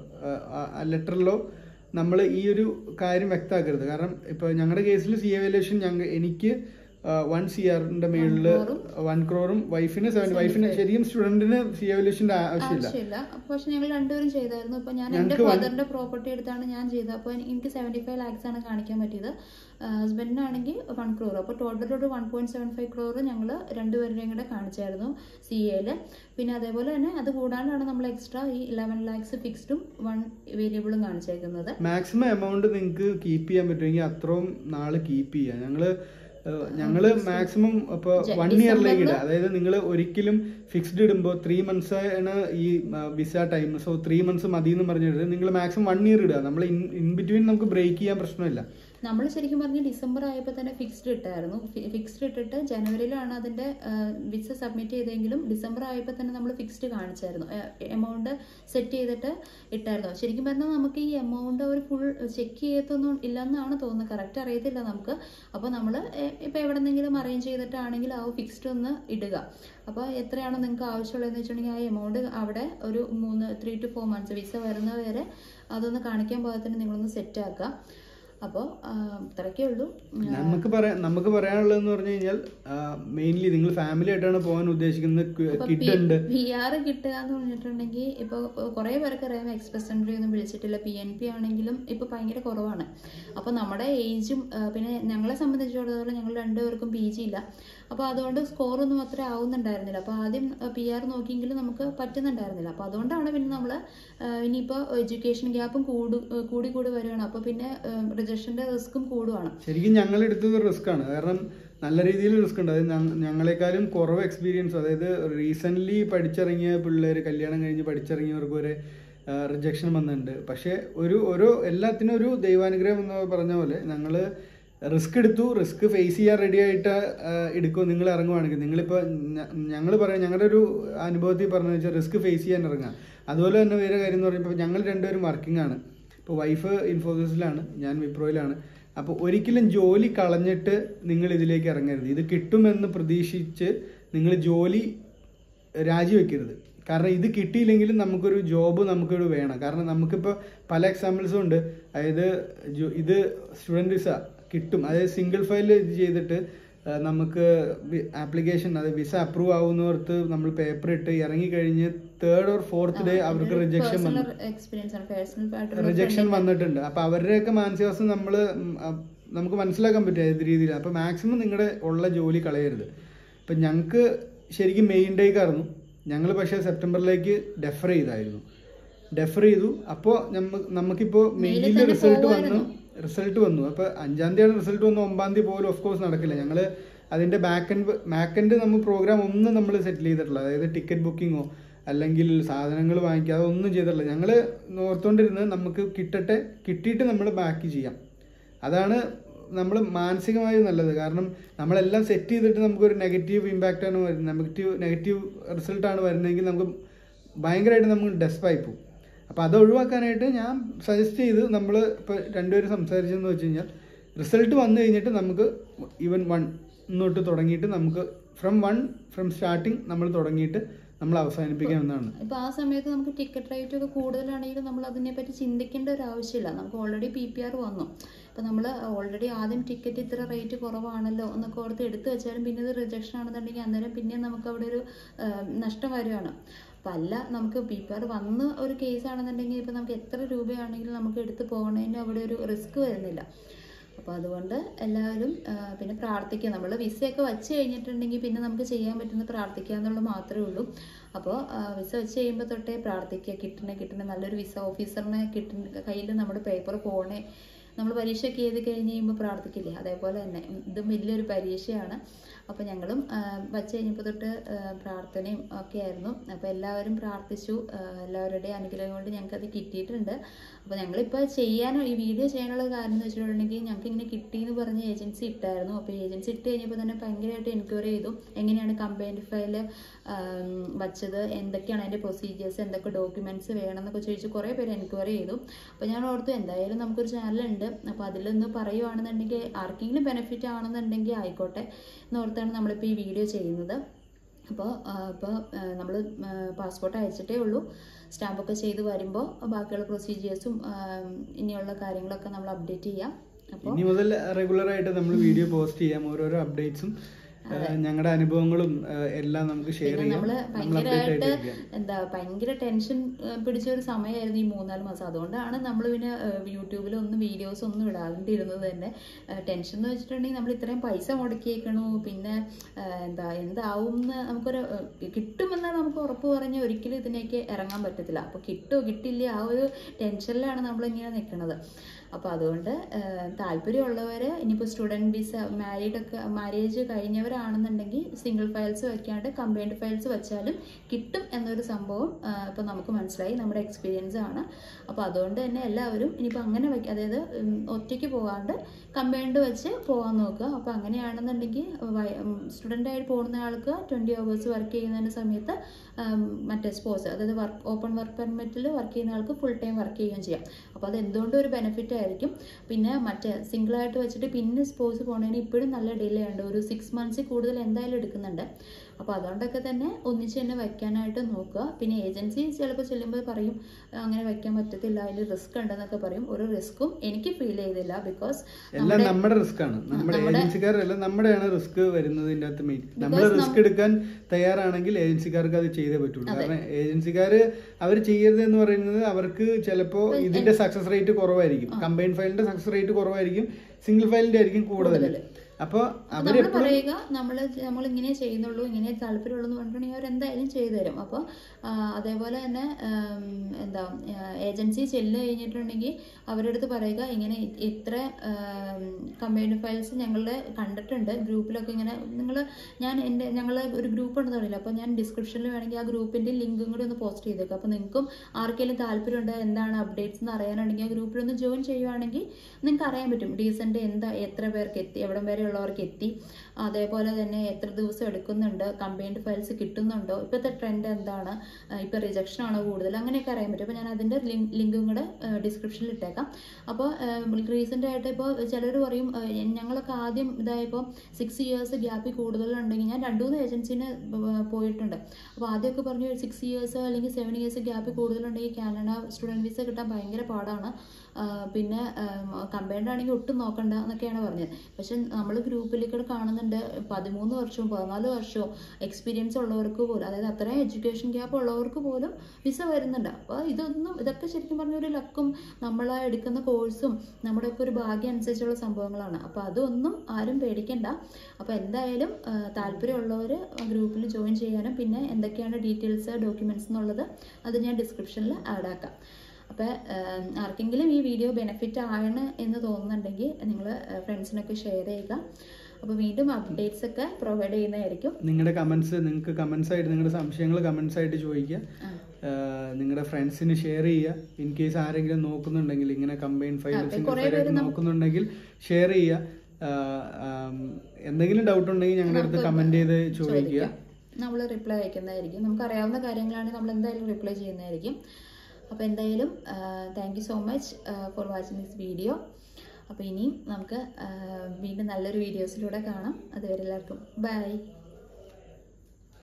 ലെറ്ററിലോ നമ്മൾ ഈ ഒരു കാര്യം വ്യക്തമാക്കരുത്. കാരണം ഇപ്പോൾ ഞങ്ങളുടെ കേസിൽ CA വാല്യുവേഷൻ എനിക്ക് 1 CRന്റെ മേളിൽ 1 crore വൈഫിന് ശരിക്കും സ്റ്റുഡന്റിന് CA വാല്യുവേഷന്റെ ആവശ്യമില്ല. പക്ഷെ ഞങ്ങൾ രണ്ടുപേരും ചെയ്തായിരുന്നു. ഇപ്പൊ ഞാൻ എന്റെ ഫാദറിന്റെ പ്രോപ്പർട്ടി എടുത്താണ് ഞാൻ ചെയ്തത്. അപ്പോൾ എനിക്ക് 75 lakhs ആണ് കാണിക്കാൻ പറ്റിയത്. ഹസ്ബൻഡിനാണെങ്കിൽ 1 crore. അപ്പോൾ ടോട്ടൽ ഒരു 1.75 crore ഞങ്ങൾ രണ്ടുപേരുടെയും കൂടെ കാണിച്ചായിരുന്നു CAയിൽ. പിന്നെ അതേപോലെ തന്നെ അത് കൂടാണ്ടാണ് നമ്മൾ എക്സ്ട്രാ ഈ 11 lakhs ഫിക്സ്ഡും 1 വേരിയബിളും കാണിച്ചേക്കുന്നത്. മാക്സിമം എമൗണ്ട് നിങ്ങൾക്ക് കീപ്പ് ചെയ്യാൻ പറ്റുമെങ്കിൽ അത്രയും നാള് കീപ്പ് ചെയ്യാം. ഞങ്ങള് മാക്സിമം ഇപ്പോൾ 1 yearലേക്ക് ഇടുക. അതായത് നിങ്ങൾ ഒരിക്കലും ഫിക്സ്ഡ് ഇടുമ്പോൾ 3 months ആണ് ഈ വിസ ടൈം. സോ 3 months മതി എന്ന് പറഞ്ഞിട്ട് നിങ്ങൾ മാക്സിമം 1 year ഇടുക. നമ്മൾ ഇൻ ബിറ്റ്വീൻ നമുക്ക് ബ്രേക്ക് ചെയ്യാൻ പ്രശ്നമില്ല. നമ്മൾ ശരിക്കും പറഞ്ഞാൽ ഡിസംബർ ആയപ്പോൾ തന്നെ ഫിക്സ്ഡ് ഇട്ടായിരുന്നു. ഫിക്സ്ഡ് ഇട്ടിട്ട് ജനുവരിയിലാണ് അതിൻ്റെ വിസ സബ്മിറ്റ് ചെയ്തെങ്കിലും ഡിസംബർ ആയപ്പോൾ തന്നെ നമ്മൾ ഫിക്സ്ഡ് കാണിച്ചായിരുന്നു. എമൗണ്ട് സെറ്റ് ചെയ്തിട്ട് ഇട്ടായിരുന്നു. ശരിക്കും പറഞ്ഞാൽ നമുക്ക് ഈ എമൗണ്ട് അവർ ഫുൾ ചെക്ക് ചെയ്യത്തൊന്നും ഇല്ലെന്നാണ് തോന്നുന്നത്, കറക്റ്റ് അറിയത്തില്ല നമുക്ക്. അപ്പോൾ നമ്മൾ ഇപ്പോൾ എവിടെന്നെങ്കിലും അറേഞ്ച് ചെയ്തിട്ടാണെങ്കിൽ ആ ഫിക്സ്ഡ് ഒന്ന് ഇടുക. അപ്പോൾ എത്രയാണോ നിങ്ങൾക്ക് ആവശ്യമുള്ളതെന്ന് വെച്ചിട്ടുണ്ടെങ്കിൽ ആ എമൗണ്ട് അവിടെ ഒരു 3 to 4 months വിസ വരുന്നവരെ അതൊന്ന് കാണിക്കാൻ പാകത്തിന് നിങ്ങളൊന്ന് സെറ്റ് ആക്കുക. അപ്പോൾ ഇത്രയൊക്കെ ഉള്ളൂ. നമുക്ക് പറയാനുള്ളതെന്ന് പറഞ്ഞു കഴിഞ്ഞാൽ മെയിൻലി നിങ്ങൾ ഫാമിലി ആയിട്ടാണ് പോകാൻ ഉദ്ദേശിക്കുന്നത്. PR കിട്ടുക എന്ന് പറഞ്ഞിട്ടുണ്ടെങ്കിൽ ഇപ്പോൾ കുറേ പേർക്ക് അറിയാം എക്സ്പ്രസ് എൻട്രി ഒന്നും വിളിച്ചിട്ടില്ല. PNP ആണെങ്കിലും ഇപ്പോൾ ഭയങ്കര കുറവാണ്. അപ്പോൾ നമ്മുടെ ഏജും പിന്നെ ഞങ്ങളെ സംബന്ധിച്ചിടത്തോളം ഞങ്ങൾ രണ്ടുപേർക്കും PG ഇല്ല. അപ്പോൾ അതുകൊണ്ട് സ്കോറൊന്നും അത്ര ആവുന്നുണ്ടായിരുന്നില്ല. അപ്പോൾ ആദ്യം PR നോക്കിയെങ്കിലും നമുക്ക് പറ്റുന്നുണ്ടായിരുന്നില്ല. അപ്പോൾ അതുകൊണ്ടാണ് പിന്നെ നമ്മൾ ഇനിയിപ്പോൾ എഡ്യൂക്കേഷൻ ഗ്യാപ്പും കൂടി വരുവാണ്. അപ്പോൾ പിന്നെ റിജക്ഷൻ്റെ റിസ്ക്കും കൂടുവാണ്. ശരിക്കും ഞങ്ങൾ എടുത്തത് റിസ്ക് ആണ്. കാരണം നല്ല രീതിയിൽ റിസ്ക് ഉണ്ട്. അതായത് ഞങ്ങളെക്കാളും കുറവ് എക്സ്പീരിയൻസ്, അതായത് റീസെൻ്റ്ലി പഠിച്ചിറങ്ങിയ പിള്ളേർ, കല്യാണം കഴിഞ്ഞ് പഠിച്ചിറങ്ങിയവർക്ക് വരെ റിജക്ഷൻ വന്നിട്ടുണ്ട്. പക്ഷേ എല്ലാത്തിനും ഒരു ദൈവാനുഗ്രഹം എന്ന് പറഞ്ഞ പോലെ ഞങ്ങൾ റിസ്ക് എടുത്തു. റിസ്ക് ഫേസ് ചെയ്യാൻ റെഡി ആയിട്ട് എടുക്കും നിങ്ങൾ ഇറങ്ങുവാണെങ്കിൽ. നിങ്ങളിപ്പോൾ ഞങ്ങൾ പറയാം, ഞങ്ങളുടെ ഒരു അനുഭവത്തിൽ പറഞ്ഞു വെച്ചാൽ റിസ്ക് ഫേസ് ചെയ്യാൻ ഇറങ്ങുക. അതുപോലെ തന്നെ വേറെ കാര്യം എന്ന് പറയുമ്പോൾ ഞങ്ങൾ രണ്ടുപേരും വർക്കിംഗ് ആണ്. ഇപ്പോൾ വൈഫ് ഇൻഫോസിസിലാണ്, ഞാൻ വിപ്രോയിലാണ്. അപ്പോൾ ഒരിക്കലും ജോലി കളഞ്ഞിട്ട് നിങ്ങൾ ഇതിലേക്ക് ഇറങ്ങരുത്. ഇത് കിട്ടുമെന്ന് പ്രതീക്ഷിച്ച് നിങ്ങൾ ജോലി രാജിവെക്കരുത്. കാരണം ഇത് കിട്ടിയില്ലെങ്കിലും നമുക്കൊരു ജോബ് നമുക്കൊരു വേണം. കാരണം നമുക്കിപ്പോൾ പല എക്സാമ്പിൾസും ഉണ്ട്. അതായത് ഇത് സ്റ്റുഡൻറ്റ് വിസ കിട്ടും, അതായത് സിംഗിൾ ഫയൽ ഇത് ചെയ്തിട്ട് നമുക്ക് ആപ്ലിക്കേഷൻ, അതായത് വിസ അപ്രൂവ് ആവുന്നവർക്ക് നമ്മൾ പേപ്പർ ഇട്ട് ഇറങ്ങിക്കഴിഞ്ഞ് 3rd or 4th ഡേ അവർക്ക് റിജക്ഷൻ വന്നിട്ടുണ്ട്. അപ്പോൾ അവരുടെയൊക്കെ മാനസികാവസ്ഥ നമുക്ക് മനസ്സിലാക്കാൻ പറ്റും ഏത് രീതിയിൽ. അപ്പോൾ മാക്സിമം നിങ്ങളുടെ ഉള്ള ജോലി കളയരുത്. ഇപ്പം ഞങ്ങൾക്ക് ശരിക്കും മെയിൻ ഡേക്കായിരുന്നു. ഞങ്ങൾ പക്ഷേ സെപ്റ്റംബറിലേക്ക് ഡെഫർ ചെയ്തു. അപ്പോൾ നമുക്കിപ്പോൾ മെയിലിൽ റിസൾട്ട് വന്നു. അപ്പോൾ 5ാം തീയതിയാണ് റിസൾട്ട് വന്നു. 9ാം തീയതി പോലും ഓഫ് കോഴ്സ് നടക്കില്ല. ഞങ്ങൾ അതിൻ്റെ ബാക്ക് എൻഡ് നമ്മൾ പ്രോഗ്രാം ഒന്നും നമ്മൾ സെറ്റിൽ ചെയ്തിട്ടില്ല. അതായത് ടിക്കറ്റ് ബുക്കിങ്ങോ അല്ലെങ്കിൽ സാധനങ്ങൾ വാങ്ങിക്കാതെ ഒന്നും ചെയ്തിട്ടില്ല. ഞങ്ങൾ ഓർത്തുകൊണ്ടിരുന്നത് നമുക്ക് കിട്ടിയിട്ട് നമ്മൾ ബാക്കി ചെയ്യാം. അതാണ് നമ്മൾ മാനസികമായി നല്ലത്. കാരണം നമ്മളെല്ലാം സെറ്റ് ചെയ്തിട്ട് നമുക്കൊരു നെഗറ്റീവ് ഇമ്പാക്റ്റാണ് വരുന്നത്, നെഗറ്റീവ് റിസൾട്ടാണ് വരുന്നതെങ്കിൽ നമുക്ക് ഭയങ്കരമായിട്ട് നമുക്ക് ഡെസ്പായി പോകും. അപ്പോൾ അത് ഒഴിവാക്കാനായിട്ട് ഞാൻ സജസ്റ്റ് ചെയ്ത് നമ്മൾ ഇപ്പോൾ രണ്ടുപേരും സംസാരിച്ചെന്ന് വെച്ച് കഴിഞ്ഞാൽ റിസൾട്ട് വന്നു കഴിഞ്ഞിട്ട് നമുക്ക് ഈവൻ 1 തൊട്ട് തുടങ്ങിയിട്ട് നമുക്ക് ഫ്രം സ്റ്റാർട്ടിങ് നമ്മൾ തുടങ്ങിയിട്ട് നമ്മൾ അവസാനിപ്പിക്കാവുന്നതാണ്. ഇപ്പോൾ ആ സമയത്ത് നമുക്ക് ടിക്കറ്റ് റേറ്റ് ഒക്കെ കൂടുതലാണെങ്കിലും നമ്മൾ അതിനെപ്പറ്റി ചിന്തിക്കേണ്ട ഒരു ആവശ്യമില്ല. നമുക്ക് ഓൾറെഡി PPR വന്നു. അപ്പോൾ നമ്മൾ ഓൾറെഡി ആദ്യം ടിക്കറ്റ് ഇത്ര റേറ്റ് കുറവാണല്ലോ എന്നൊക്കെ ഓർത്ത് എടുത്തു വെച്ചാലും പിന്നെ ഇത് റിജക്ഷൻ ആണെന്നുണ്ടെങ്കിൽ അന്നേരം പിന്നെ നമുക്ക് അവിടെ ഒരു നഷ്ടം വരികയാണ്. അപ്പം അല്ല, നമുക്ക് PPR വന്ന് ഒരു കേസാണെന്നുണ്ടെങ്കിൽ ഇപ്പോൾ നമുക്ക് എത്ര രൂപയാണെങ്കിലും നമുക്ക് എടുത്ത് പോകണതിന് അവിടെ ഒരു റിസ്ക് വരുന്നില്ല. അപ്പോൾ അതുകൊണ്ട് എല്ലാവരും പിന്നെ പ്രാർത്ഥിക്കുക. നമ്മൾ വിസയൊക്കെ വച്ച് കഴിഞ്ഞിട്ടുണ്ടെങ്കിൽ പിന്നെ നമുക്ക് ചെയ്യാൻ പറ്റുന്നത് പ്രാർത്ഥിക്കുക എന്നുള്ളത് മാത്രമേ ഉള്ളൂ. അപ്പോൾ വിസ വെച്ച് കഴിയുമ്പോൾ തൊട്ടേ പ്രാർത്ഥിക്കുക, കിട്ടണേ നല്ലൊരു വിസ ഓഫീസറിനെ കയ്യിൽ നമ്മുടെ പേപ്പർ പോകണേ. നമ്മൾ പരീക്ഷയൊക്കെ എഴുതി കഴിഞ്ഞ് കഴിയുമ്പോൾ പ്രാർത്ഥിക്കില്ലേ, അതേപോലെ തന്നെ ഇതും വലിയൊരു പരീക്ഷയാണ്. അപ്പോൾ ഞങ്ങളും വച്ച് കഴിഞ്ഞപ്പോൾ തൊട്ട് പ്രാർത്ഥനയും ഒക്കെ ആയിരുന്നു. അപ്പോൾ എല്ലാവരും പ്രാർത്ഥിച്ചു. എല്ലാവരുടെയും അനുഗ്രഹം കൊണ്ട് ഞങ്ങൾക്കത് കിട്ടിയിട്ടുണ്ട്. അപ്പോൾ ഞങ്ങളിപ്പോൾ ഈ വീഡിയോ ചെയ്യാനുള്ള കാരണം എന്ന് വെച്ചിട്ടുണ്ടെങ്കിൽ ഞങ്ങൾക്ക് ഇങ്ങനെ കിട്ടിയെന്ന് പറഞ്ഞ് ഏജൻസി ഇട്ടായിരുന്നു. അപ്പോൾ ഏജൻസി ഇട്ട് കഴിഞ്ഞപ്പോൾ തന്നെ ഭയങ്കരമായിട്ട് എൻക്വയറി ചെയ്തു, എങ്ങനെയാണ് കമ്പൈൻഡ് ഫയൽ വച്ചത്, എന്തൊക്കെയാണ് അതിൻ്റെ പ്രൊസീജിയേഴ്സ്, എന്തൊക്കെ ഡോക്യുമെൻറ്റ്സ് വേണമെന്നൊക്കെ ചോദിച്ച് കുറേ പേര് എൻക്വയറി ചെയ്തു. അപ്പോൾ ഞാൻ ഓർത്തു എന്തായാലും നമുക്കൊരു ചാനലുണ്ട്, അപ്പോൾ അതിലൊന്ന് പറയുവാണെന്നുണ്ടെങ്കിൽ ആർക്കെങ്കിലും ബെനിഫിറ്റ് ആണെന്നുണ്ടെങ്കിൽ ആയിക്കോട്ടെ എന്നോർത്താണ് നമ്മളിപ്പോൾ ഈ വീഡിയോ ചെയ്യുന്നത്. അപ്പോൾ നമ്മൾ പാസ്പോർട്ട് അയച്ചിട്ടേ ഉള്ളൂ. സ്റ്റാമ്പൊക്കെ ചെയ്ത് വരുമ്പോൾ ബാക്കിയുള്ള പ്രൊസീജിയേഴ്സും ഇനിയുള്ള കാര്യങ്ങളൊക്കെ നമ്മൾ അപ്ഡേറ്റ് ചെയ്യാം. അപ്പോൾ ഇനി മുതൽ റെഗുലറായിട്ട് നമ്മൾ വീഡിയോ പോസ്റ്റ് ചെയ്യാം, ഓരോരോ അപ്ഡേറ്റ്സും ഞങ്ങളുടെ അനുഭവങ്ങളും എല്ലാം നമുക്ക് ഷെയർ ചെയ്യാം. ഭയങ്കര ടെൻഷൻ പിടിച്ച ഒരു സമയമായിരുന്നു ഈ 3-4 മാസം. അതുകൊണ്ടാണ് നമ്മൾ പിന്നെ യൂട്യൂബിലൊന്നും വീഡിയോസ് ഒന്നും ഇടാണ്ടിരുന്നത് തന്നെ. ടെൻഷൻ എന്ന് വെച്ചിട്ടുണ്ടെങ്കിൽ നമ്മൾ ഇത്രയും പൈസ മുടക്കിയേക്കണു, പിന്നെ എന്താവും എന്ന് നമുക്കൊരു കിട്ടുമെന്ന് നമുക്ക് ഉറപ്പ് പറഞ്ഞ് ഒരിക്കലും ഇതിനേക്ക് ഇറങ്ങാൻ പറ്റത്തില്ല. അപ്പോൾ കിട്ടുമോ കിട്ടില്ല ആ ഒരു ടെൻഷനിലാണ് നമ്മളിങ്ങനെ നിൽക്കുന്നത്. അപ്പോൾ അതുകൊണ്ട് താല്പര്യമുള്ളവർ ഇനിയിപ്പോൾ സ്റ്റുഡൻറ്റ് വിസ മാരേജ് കഴിഞ്ഞവരാണെന്നുണ്ടെങ്കിൽ സിംഗിൾ ഫയൽസ് വയ്ക്കാണ്ട് കമ്പൈൻഡ് ഫയൽസ് വെച്ചാലും കിട്ടും എന്നൊരു സംഭവം ഇപ്പോൾ നമുക്ക് മനസ്സിലായി, നമ്മുടെ എക്സ്പീരിയൻസ് ആണ്. അപ്പോൾ അതുകൊണ്ട് തന്നെ എല്ലാവരും ഇനിയിപ്പോൾ അങ്ങനെ അതായത് ഒറ്റയ്ക്ക് പോകാണ്ട് കമ്പൈൻഡ് വെച്ച് പോകാൻ നോക്കുക. അപ്പോൾ അങ്ങനെയാണെന്നുണ്ടെങ്കിൽ സ്റ്റുഡൻ്റായിട്ട് പോകുന്ന ആൾക്ക് 20 hours വർക്ക് ചെയ്യുന്നതിന് സമയത്ത് മറ്റേ സ്പോസ് അതായത് ഓപ്പൺ വർക്ക് പെർമിറ്റിൽ വർക്ക് ചെയ്യുന്ന ആൾക്ക് ഫുൾ ടൈം വർക്ക് ചെയ്യുകയും ചെയ്യാം. അപ്പോൾ അത് എന്തുകൊണ്ടും ഒരു ബെനിഫിറ്റ് ആയിരിക്കും. പിന്നെ മറ്റേ സിംഗിളായിട്ട് വെച്ചിട്ട് പിന്നെ സ്പോസ് പോകണതിന് ഇപ്പോഴും നല്ല ഡിലേ ഉണ്ട്, ഒരു 6 months കൂടുതൽ എന്തായാലും എടുക്കുന്നുണ്ട്. അപ്പോൾ അതുകൊണ്ടൊക്കെ തന്നെ ഒന്നിച്ച് തന്നെ വയ്ക്കാനായിട്ട് നോക്കുക. പിന്നെ ഏജൻസി ചിലപ്പോൾ ചെല്ലുമ്പോൾ പറയും അങ്ങനെ വയ്ക്കാൻ പറ്റത്തില്ല, അതിൽ റിസ്ക് ഉണ്ടെന്നൊക്കെ പറയും. ഒരു റിസ്ക്കും എനിക്ക് ഫീൽ ചെയ്തില്ല. ബിക്കോസ് എല്ലാം നമ്മുടെ റിസ്ക് ആണ്, നമ്മുടെ ഏജൻസിക്കാരല്ല, നമ്മുടെയാണ് റിസ്ക് വരുന്നതിൻ്റെ അകത്ത് മെയിൻ. നമ്മൾ റിസ്ക് എടുക്കാൻ തയ്യാറാണെങ്കിൽ ഏജൻസിക്കാർക്ക് അത് ചെയ്തേ പറ്റുള്ളൂ. കാരണം ഏജൻസിക്കാർ അവർ ചെയ്യരുത് എന്ന് പറയുന്നത് അവർക്ക് ചിലപ്പോൾ ഇതിന്റെ സക്സസ് റേറ്റ് കുറവായിരിക്കും, കമ്പൈൻഡ് ഫയലിന്റെ സക്സസ് റേറ്റ് കുറവായിരിക്കും, സിംഗിൾ ഫയലിന്റെ ആയിരിക്കും കൂടുതൽ. അപ്പോൾ നമ്മൾ പറയുക നമ്മൾ ഇങ്ങനെ ചെയ്യുന്നുള്ളൂ, ഇങ്ങനെ താല്പര്യമുള്ളൂ എന്ന് പറഞ്ഞിട്ടുണ്ടെങ്കിൽ അവരെന്തായാലും ചെയ്തു തരും. അപ്പോൾ അതേപോലെ തന്നെ ഏജൻസി ചെല്ല് കഴിഞ്ഞിട്ടുണ്ടെങ്കിൽ അവരുടെ അടുത്ത് പറയുക ഇങ്ങനെ ഇത്ര കമ്പൈൻഡ് ഫയൽസ് ഞങ്ങളുടെ കണ്ടിട്ടുണ്ട് ഗ്രൂപ്പിലൊക്കെ. ഇങ്ങനെ ഞങ്ങൾ ഒരു ഗ്രൂപ്പ് ഉണ്ടെന്ന് പറയില്ല, അപ്പോൾ ഞാൻ ഡിസ്ക്രിപ്ഷനിൽ വേണമെങ്കിൽ ആ ഗ്രൂപ്പിൻ്റെ ലിങ്കും കൂടി ഒന്ന് പോസ്റ്റ് ചെയ്തേക്കാം. അപ്പോൾ നിങ്ങൾക്കും ആർക്കെങ്കിലും താല്പര്യമുണ്ട് എന്താണ് അപ്ഡേറ്റ്സ് എന്ന് അറിയാനുണ്ടെങ്കിൽ ആ ഗ്രൂപ്പിലൊന്ന് ജോയിൻ ചെയ്യുവാണെങ്കിൽ നിങ്ങൾക്ക് അറിയാൻ പറ്റും ഡീസൻ്റ് എത്ര പേർക്ക് എത്തി, എവിടം വരെ ഉള്ളവർക്ക് എത്തി, അതേപോലെ തന്നെ എത്ര ദിവസം എടുക്കുന്നുണ്ട്, കമ്പൈൻഡ് ഫയൽസ് കിട്ടുന്നുണ്ടോ, ഇപ്പോഴത്തെ ട്രെൻഡ് എന്താണ്, ഇപ്പോൾ റിജക്ഷൻ ആണോ കൂടുതൽ, അങ്ങനെയൊക്കെ അറിയാൻ പറ്റും. അപ്പോൾ ഞാൻ അതിൻ്റെ ലിങ്കും കൂടെ ഡിസ്ക്രിപ്ഷനിൽ ഇട്ടേക്കാം. അപ്പോൾ റീസെൻ്റ് ആയിട്ട് ഇപ്പോൾ ചിലർ പറയും ഞങ്ങളൊക്കെ ആദ്യം ഇതായപ്പോൾ 6 years ഗ്യാപ്പിൽ കൂടുതലുണ്ടെങ്കിൽ ഞാൻ 2-3 ഏജൻസിന് പോയിട്ടുണ്ട്. അപ്പോൾ ആദ്യമൊക്കെ പറഞ്ഞു 6 years അല്ലെങ്കിൽ 7 years ഗ്യാപ്പിൽ കൂടുതലുണ്ടെങ്കിൽ കാനഡ സ്റ്റുഡൻറ്റ് വിസ കിട്ടാൻ ഭയങ്കര പാടാണ്, പിന്നെ കമ്പൈൻഡ് ആണെങ്കിൽ ഒട്ടും നോക്കണ്ട എന്നൊക്കെയാണ് പറഞ്ഞത്. പക്ഷെ നമ്മൾ ഗ്രൂപ്പിലേക്കൂടെ കാണുന്നുണ്ട് 13 വർഷവും 14 വർഷവും എക്സ്പീരിയൻസ് ഉള്ളവർക്ക് പോലും, അതായത് അത്രയും എഡ്യൂക്കേഷൻ ഗ്യാപ്പ് ഉള്ളവർക്ക് പോലും വിസ വരുന്നുണ്ട്. അപ്പോൾ ഇതൊക്കെ ശരിക്കും പറഞ്ഞ ഒരു ലക്കും നമ്മൾ എടുക്കുന്ന കോഴ്സും നമ്മുടെ ഒക്കെ ഒരു ഭാഗ്യം അനുസരിച്ചുള്ള സംഭവങ്ങളാണ്. അപ്പോൾ അതൊന്നും ആരും പേടിക്കണ്ട. അപ്പോൾ എന്തായാലും താല്പര്യമുള്ളവർ ഗ്രൂപ്പിൽ ജോയിൻ ചെയ്യാനും പിന്നെ എന്തൊക്കെയാണ് ഡീറ്റെയിൽസ് ഡോക്യുമെൻറ്റ്സ് എന്നുള്ളത് അത് ഞാൻ ഡിസ്ക്രിപ്ഷനിൽ ആഡ് ആക്കാം. അപ്പോൾ ആർക്കെങ്കിലും ഈ വീഡിയോ ബെനിഫിറ്റ് ആണ് എന്ന് തോന്നുന്നുണ്ടെങ്കിൽ നിങ്ങൾ ഫ്രണ്ട്സിനൊക്കെ ഷെയർ ചെയ്യുക. അപ്പോൾ വീണ്ടും അപ്ഡേറ്റ്സ് ഒക്കെ പ്രൊവൈഡ് ചെയ്യുന്നതായിരിക്കും. നിങ്ങളുടെ നിങ്ങൾക്ക് കമൻസ് ആയിട്ട് നിങ്ങളുടെ സംശയങ്ങൾ കമൻസ് ആയിട്ട് ചോദിക്കുക, നിങ്ങളുടെ ഫ്രണ്ട്സിന് ഷെയർ ചെയ്യുക. ഇൻ കേസ് ആരെങ്കിലും നോക്കുന്നുണ്ടെങ്കിൽ ഇങ്ങനെ കമ്പൈൻഡ് ഫയൽ സിംഗിൾ ഫയൽ നോക്കുന്നുണ്ടെങ്കിൽ ഷെയർ ചെയ്യുക. എന്തെങ്കിലും ഡൗട്ട് ഉണ്ടെങ്കിൽ ഞങ്ങളുടെ അടുത്ത് കമന്റ് ചെയ്ത് ചോദിക്കുക, നമ്മൾ റിപ്ലൈ അയക്കുന്നതായിരിക്കും. നമുക്ക് അറിയാവുന്ന കാര്യങ്ങളാണെങ്കിൽ നമ്മൾ എന്തായാലും റിപ്ലൈ ചെയ്യുന്നതായിരിക്കും. അപ്പോൾ എന്തായാലും thank you so much for watching this video. അപ്പോൾ ഇനിയും നമുക്ക് വീണ്ടും നല്ലൊരു വീഡിയോസിലൂടെ കാണാം. അതുവരെ എല്ലാവർക്കും ബൈ.